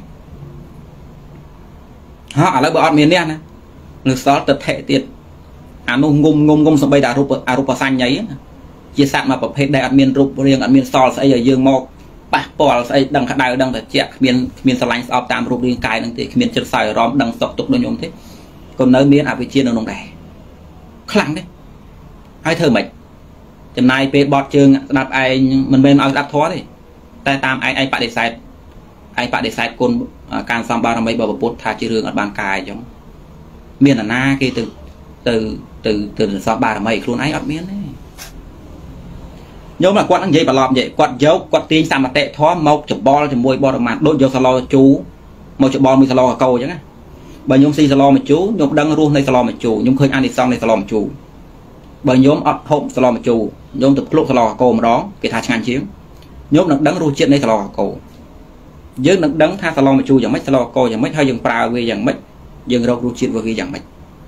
họ lại bỏ miền đen nước xót tật hệ tiệt à nó ngum ngum ngum xong bây đã rụp à rụp xanh nháy chia sẻ mà bậc hết đại admin rụp riêng admin sol sẽ giờ dương một bạc bò sẽ đằng khát đau đằng thật chẹt miền miền sờ lạnh sọp tam rụp riêng cài đằng thì miền chân sài róm đằng sọp tục đôi nhung thế còn nơi miền à bị chia đằng nông đẻ khăng đấy hai thơ mệt chừng này pe bọt trường đặt ai mình bên ao đặt thoa đi tay tam ai ai bạn để sai ai bạn để sai côn càng xong ba mấy bờ bột thà chỉ riêng ở bàn cài giống miền là na kia từ từ từ từ sau ba là mấy luôn ấy ở miền đấy nhớ mà quạt ăn vậy bà lọp vậy quạt dấu quạt tiên sao mà tệ thoa một chục bò thì môi bò được mặt đôi vô salo chú một chục bò mình salo câu chứ á bà nhung si salo mà chú nhung đăng luôn này salo mà chú nhung khơi ăn đi xong này salo mà chú bà nhóm ọt hộp salo mà chú nhung từ lúc salo câu mà đó cái thà ngàn chiến nhung được đăng luôn chuyện này salo câu dưới được đăng tha salo mà chú chẳng mấy salo câu chẳng mấy hơi dừng prao về chẳng mấy dừng đâu luôn chuyện vừa ghi chẳng mấy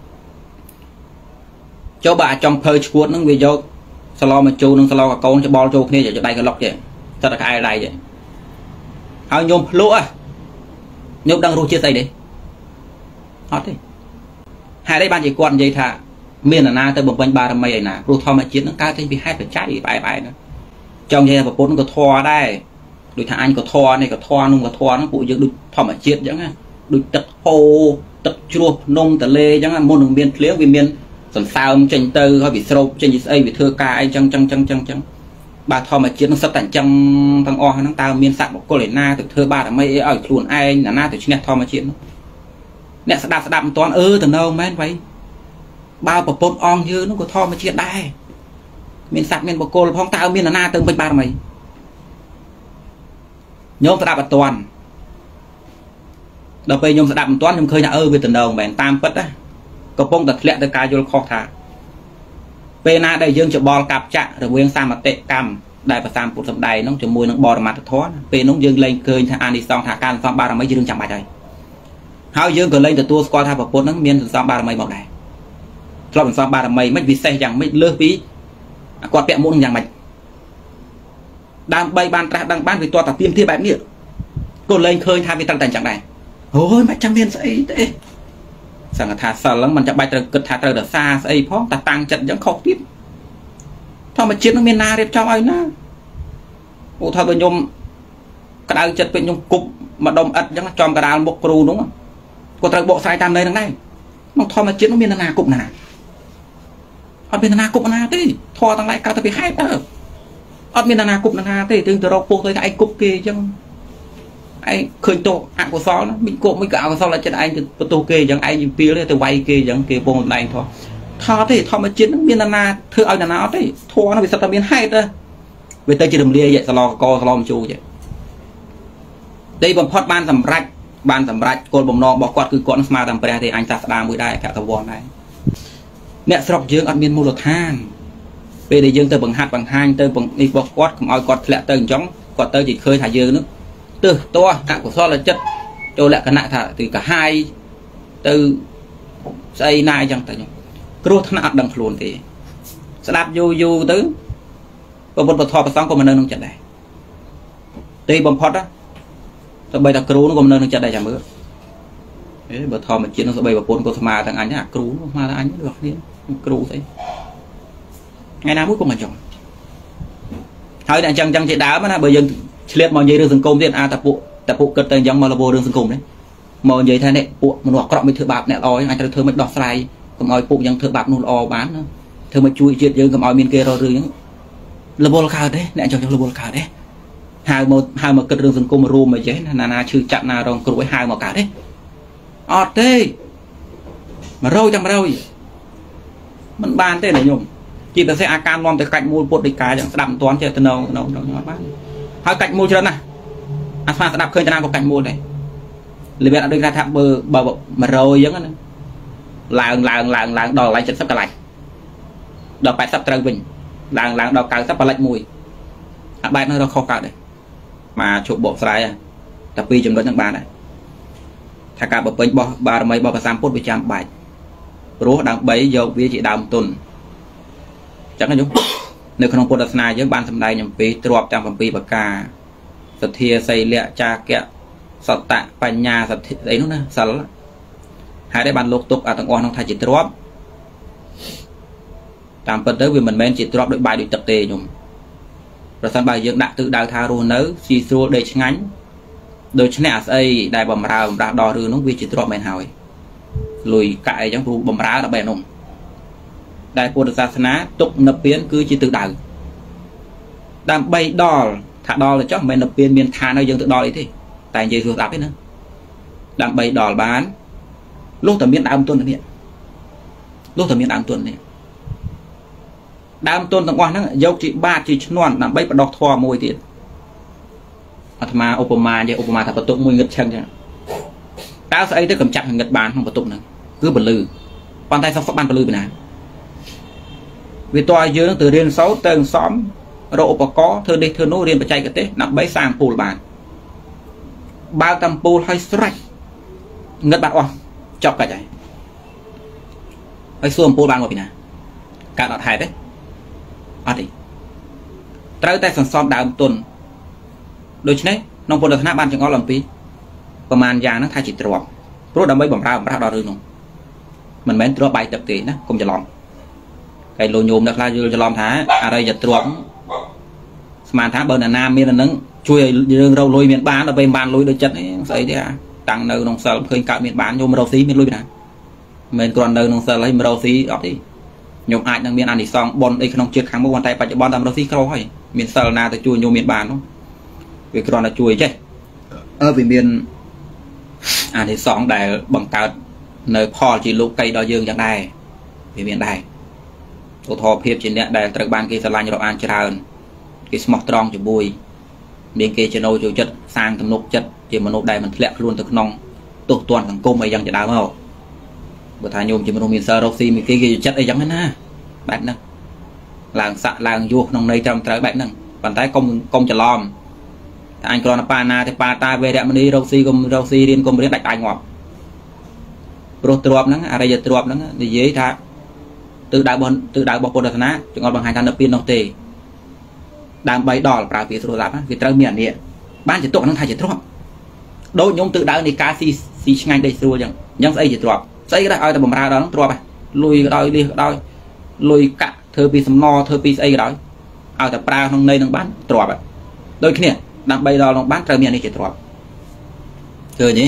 cho bà trong phơi cuốn nó về vô salo mà chú nâng salo câu cho bò chú kia cho đây cái lọc vậy thật là ai đây vậy hao nhôm lúa à nhôm đang ru chia tay đi hết đi hai đây ban chỉ quan vậy thà miền là na tới bồng bềnh ba mươi nè ru thò mà chiến nó cao trên bị hai phải trái bài bài nữa trong vậy là bốn có thò đây đôi thằng anh có thò này có thò nung có thò nó phụ dưỡng đôi thò mà chiến chẳng á đôi tật hồ tật chua nung tật lê chẳng là môn đường biên liếng vì miền sẵn sao tranh tư hơi bị sâu trên gì ấy bị thưa ca ai chăng chăng chăng chăng chăng bà thò mà chiến nó sắp tận chăng thằng o nó tao miền sạc một cô lệ na từ thưa ba là mấy ở luôn ai là na từ chuyện thò mà chiến nè sẽ đạp sẽ đạp toàn ư từ đâu mấy vậy bao bọc bột on như nó có thò mà chiến đây miền sạc miền bọc cô là phong tao miền là na từ bên ba mày nhôm sẽ đạp toàn đợt về nhôm sẽ đạp toàn nhôm khơi nhà ư về từ đầu mày tam bất á có bông đặt lẹ từ cá vô kho thả về na đây dương cho bò cặp chạ rồi nguyên sa mặt tệ cam đại và sam phụ sầm đầy nó cho mùi nó bò mặt thoát về nó dương lên khơi thằng anh đi xong thả can xong ba là mấy dương chẳng bài đây hao dương còn lên từ tua qua thả vào bột nó miên xong ba là mấy màu này cho xong ba là mấy mấy vì xe chẳng mấy lơ phí quạt bẹ muỗng chẳng mạch đang bay ban tra đang ban vì toa tập tiêm thiê bãi miệng còn lên khơi thả vì tăng thành chẳng này ôi mấy trăm viên sẽ thếสั่งthà sợ lắm mìnhจะไปเจอเกิดthàเจอเดือดซาไอ้พ้องแต่ตังจัดยังขอบทิพย์ถ้ามาเช็ดน้ำมีนาเรียบจอไอ้นะโอ้ถ้าเป็นยมกระดาษจัดเป็นยมกุบมาดมอัดยังจอมกระดาษบกครูนุ้งก็ตระโบสายตามเลยทั้งนั้นมันทอมาเช็ดน้ำมีนากุบนาอัดมีนากุบนาที่ทอตั้งไรการตะไปให้เอออัดมีนากุบนาที่ถึงจะเราปูตัวไอ้กุบเกยจังไอ้เคยโตอ่ะกูซ้อนมีโกมีกะเอาซ้อนแล้วจะไอ้ประตูเกยยังไอ้ยิงปีเลยแต่ไวเกยยังเกยโปงได้ทอทอที่ทอมาจิ้นมีนานาเธอเอานานาที่ทอนะวิสัตมีนให้เด้อเวทีจะดำเลียใหญ่สลอกอสลอมจูใหญ่ได้บนพอดบ้านสำรักบ้านสำรักโกลบ่มนองบอกกอดคือก่อนสมาตามประเทศอันจัดสดามือได้แกตะวันได้เนี่ยสลอกยืงอันมีมูลค่าไปได้ยืงเตอบังหัดบังหันเตอบังนี่บอกกอดผมเอากอดแหละเตอจ้องกอดเตอจีเคยถ่ายยืงนึกtừ to cả của so là chất cho lại cái nại thả từ cả hai từ xây nai chẳng tại nhung kêu thằng nào đằng luôn thì sẽ đạp vô vô tới và một bậc thọ bậc sáng của mình nơi nông chặt này tùy bầm phật á rồi bây giờ kêu nó còn nơi nông chặt này chẳng bữa đấy bậc thọ mà chuyện nó sẽ bây giờ bốn con mà thằng anh nhá kêu nó mà anh được đi kêu thế ngày nào cuối cùng là chọn thôi là chẳng chẳng chị đá mà bây giờ liệt mọi người đường sừng công tiền a tập bộ tập bộ cật tên giống mà là bộ đường sừng công đấy mọi người thay này bộ một hoặc bị thừa bạc nè oi anh ta thừa mình đọt sai còn oi bộยังthừa bạc nôn o bán nữa thừa mình chui chuyện dương cầm oi miền kia rồi rồi là bộ là đấy nè cho cho là bộ là đấy hai một hai một cật đường sừng công mà rùm mà chế là na chữ chặn nào rồi cùng với hai một cả đấy ọt thế mà râu chẳng mà râu mình bàn thế này nhung chỉ là sẽ a cam non từ cạnh mua bột đi cá chẳng đậm toán chơi từ đâu đâu đâu nó bán hai cạnh mua chưa nè anh pha sẽ đạp khơi cho nam có cạnh mua này liền biết đã đưa ra tháp bờ bờ mà rồi giống này làng làng làng làng đò lại chất sắp cả lại đò bài sắp trăng bình làng làng đò càng sắp vào lạnh mùi à, bài nó khó cả đấy mà chụp bộ slide à tập vi chấm đối thằng ba này thà cả bờ bên bò ba mấy bò sam phút bị chạm bài rúa đang bấy giờ vi chị đào tuần chẳng là nhúng នៅក្នុងពុទ្ធសាសនាយើងបានសម្ដែងអំពីទ្រព្យទាំង7ប្រការសទ្ធាសីលៈចាគៈសតៈបញ្ញាសទ្ធិអីនោះណាសិលហើយដែលបានលោកទុកអាទាំងអស់នោះថាជាទ្រព្យតាមពិតទៅវាមិនមែនជាទ្រព្យដូចបាយដូចទឹកទេញោមប្រសិនបើយើងដាក់ទិសដៅថារស់នៅស៊ីស្រួលដេកឆ្ងាញ់ដូច្នេះអាស្អីដែលបំរើបំរាស់ដល់រឿងនោះវាជាទ្រព្យមែនហើយលុយកាក់អីចឹងព្រោះបំរើដើម្បីនោះដែលពុទ្ធសាសនាទុកនិព្វានគឺជាទិសដៅដើម្បីដល់ថាដល់ទៅចុះមិនមែននិព្វានមានឋានហើយយើងទៅដល់អីទេតែនិយាយសួរស្ដាប់ទេណាដើម្បីដល់បានលុះតែមានដើមទុននេះលុះតែមានដើមទុននេះដើមទុនទាំងអស់ហ្នឹងយកជាបាតជាឈ្នន់ដើម្បីបដោះធម៌មួយទៀតអាត្មាឧបមានិយាយឧបមាថាបន្ទុកមួយងឹតឆឹងចឹងតើស្អីទៅកំចាត់ងឹតបានក្នុងបន្ទុកហ្នឹងគឺពលឺប៉ុន្តែសុខសុខបានពលឺពីណាវាតើឲ្យយើងទៅរៀនសូត្រទៅសំរកឧបករណ៍ធ្វើនេះធ្វើនោះរៀនបច្ចេកទេសដើម្បីសាងពូលបានបើតាមពូលឲ្យស្រេចងឹតបាត់អស់ចប់កាច់ហើយហើយសួរអំពូលបានមកពីណាកើតអត់ហេតុទេអត់ទេត្រូវតែសន្សំដើមទុនដូច្នេះក្នុងពុទ្ធសាសនាបានចង្អុលអំពីប្រមាណយ៉ាងហ្នឹងថាជាទ្រព្យព្រោះដើម្បីបំរើបំរាស់ដល់រឿងនោះមិនមែនទ្រព្យបាយទឹកទេណាកុំច្រឡំហើយលោកញោមអ្នកខ្លះយល់ច្រឡំថាអរិយទ្រព្យស្មានថាបើអ្នកណាមានអានឹងជួយឲ្យយើងរកលុយមានបានដល់ពេលបានលុយដូចចិត្តស្អីទេអាតាំងនៅក្នុងសិលឃើញកើតមានបានញោមរកស៊ីមានលុយពីណាមិនមែនគ្រាន់នៅក្នុងសិលហើយរកស៊ីអត់ទេញោមអាចនឹងមានអានិសង្សបុណ្យអីក្នុងជាតិខាងមុខតែបច្ចុប្បន្នតាមរកស៊ីក្រហើយមានសិលណាទៅជួយញោមមានបាននោះវាគ្រាន់តែជួយចេះអឺវាមានអានិសង្សដែលបង្កើតនៅផលជាលោកីដល់យើងយ៉ាងដែរវាមានដែរឧទាហរណ៍ភាពជាអ្នកដែលត្រូវបានគេស្រឡាញ់រាប់អានច្រើនគេស្មោះត្រង់ជាមួយមានគេចំណូលចូលចិត្តសាងទំនុកចិត្តជាមនុស្សដែលមិនធ្លាក់ខ្លួនទៅក្នុងទោសទណ្ឌសង្គមអីយ៉ាងជាដើមមកបើថាញោមជាមនុស្សមានសិលរកស៊ីមានគេគេចិត្តអីយ៉ាងណាបែបហ្នឹងឡើងសាក់ឡើងយោក្នុងន័យត្រឹមត្រូវបែបហ្នឹងប៉ុន្តែកុំកុំច្រឡំតែអញគ្រាន់តែបាណាទេបាតាវេរមណីរកស៊ីកុំរកស៊ីរៀនកុំរៀនដាច់ដាច់ងាប់ព្រោះទ្របហ្នឹងអរិយទ្របហ្នឹងនិយាយថាទិសដៅរបស់ទិសដៅរបស់ពុទ្ធសាសនាចង្អុលបង្ហាញថានៅពីនោះទេដើម្បីដល់ប្រើពាក្យស្រួលស្ដាប់វាត្រូវមានអានេះបានជាទុកហ្នឹងថាជាទ្របដូចញោមទិសដៅនៃការស៊ីស៊ីឆ្ងាញ់ដេកស្រួលអញ្ចឹងអញ្ចឹងស្អីជាទ្របស្អីក៏ដោយឲ្យតែបំរើដល់ហ្នឹងទ្របហ្នឹងលុយក៏ដោយលៀសក៏ដោយលុយកាក់ធ្វើពីសំណធ្វើពីស្អីក៏ដោយឲ្យតែប្រើក្នុងន័យនឹងបានទ្របដូចគ្នាដើម្បីដល់នឹងបានត្រូវមាននេះជាទ្របឃើញទេ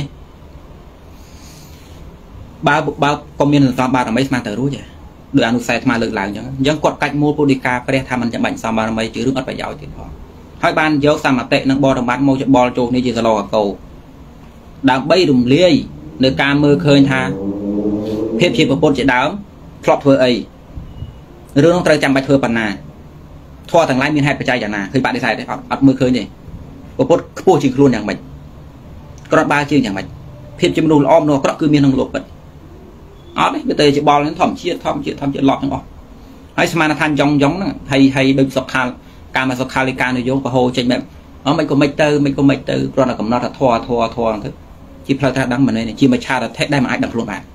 បើបើក៏មានសន្សំបារមីស្មានទៅរួចដោយអនុសាសន៍អាត្មាលើកឡើងអញ្ចឹងអញ្ចឹងគាត់កាច់មូលពុទ្ធដីកាព្រះថាមិនចាំបាច់សន្សំបារមីជារឿងអត់ប្រយោជន៍ទៀតផងហើយបានយកសមតិនិងបរមត្តមកច្បល់ចូលនេះជាសឡកកោដើម្បីរំលាយនៅការមើលឃើញថាភាពជាពុទ្ធជាដើមធ្លាប់ធ្វើអីរឿងនោះត្រូវចាំបាច់ធ្វើប៉ុណ្ណាធម៌ទាំងឡាយមានហេតុបច្ច័យយ៉ាងណាឃើញបដិសេធទេអត់អត់មើលឃើញទេពុទ្ធខ្ពស់ជាងខ្លួនយ៉ាងម៉េចក្រត់បាជាងយ៉ាងម៉េចភាពជាមនុស្សល្អមនុស្សអាក្រក់គឺមានក្នុងលោកពិតអត់ទេវាទៅច្បល់នឹងធម្មជាតិធម្មជាតិធម្មជាតិឡប់ទាំងអស់ហើយស្មានថាយ៉ងយ៉ងហ្នឹងហើយហើយដូចសុខាលកាមសុខាលិកានយោក៏ហូរចេញបែបអមិនក៏មិនទៅមិនក៏មិនទៅគ្រាន់តែកំណត់ថាធម៌ធម៌ធម៌ទៅជាផ្លូវត្រាស់ដឹងមិនទេជាមច្ឆារថៈដែលមិនអាចដឹងខ្លួនបាន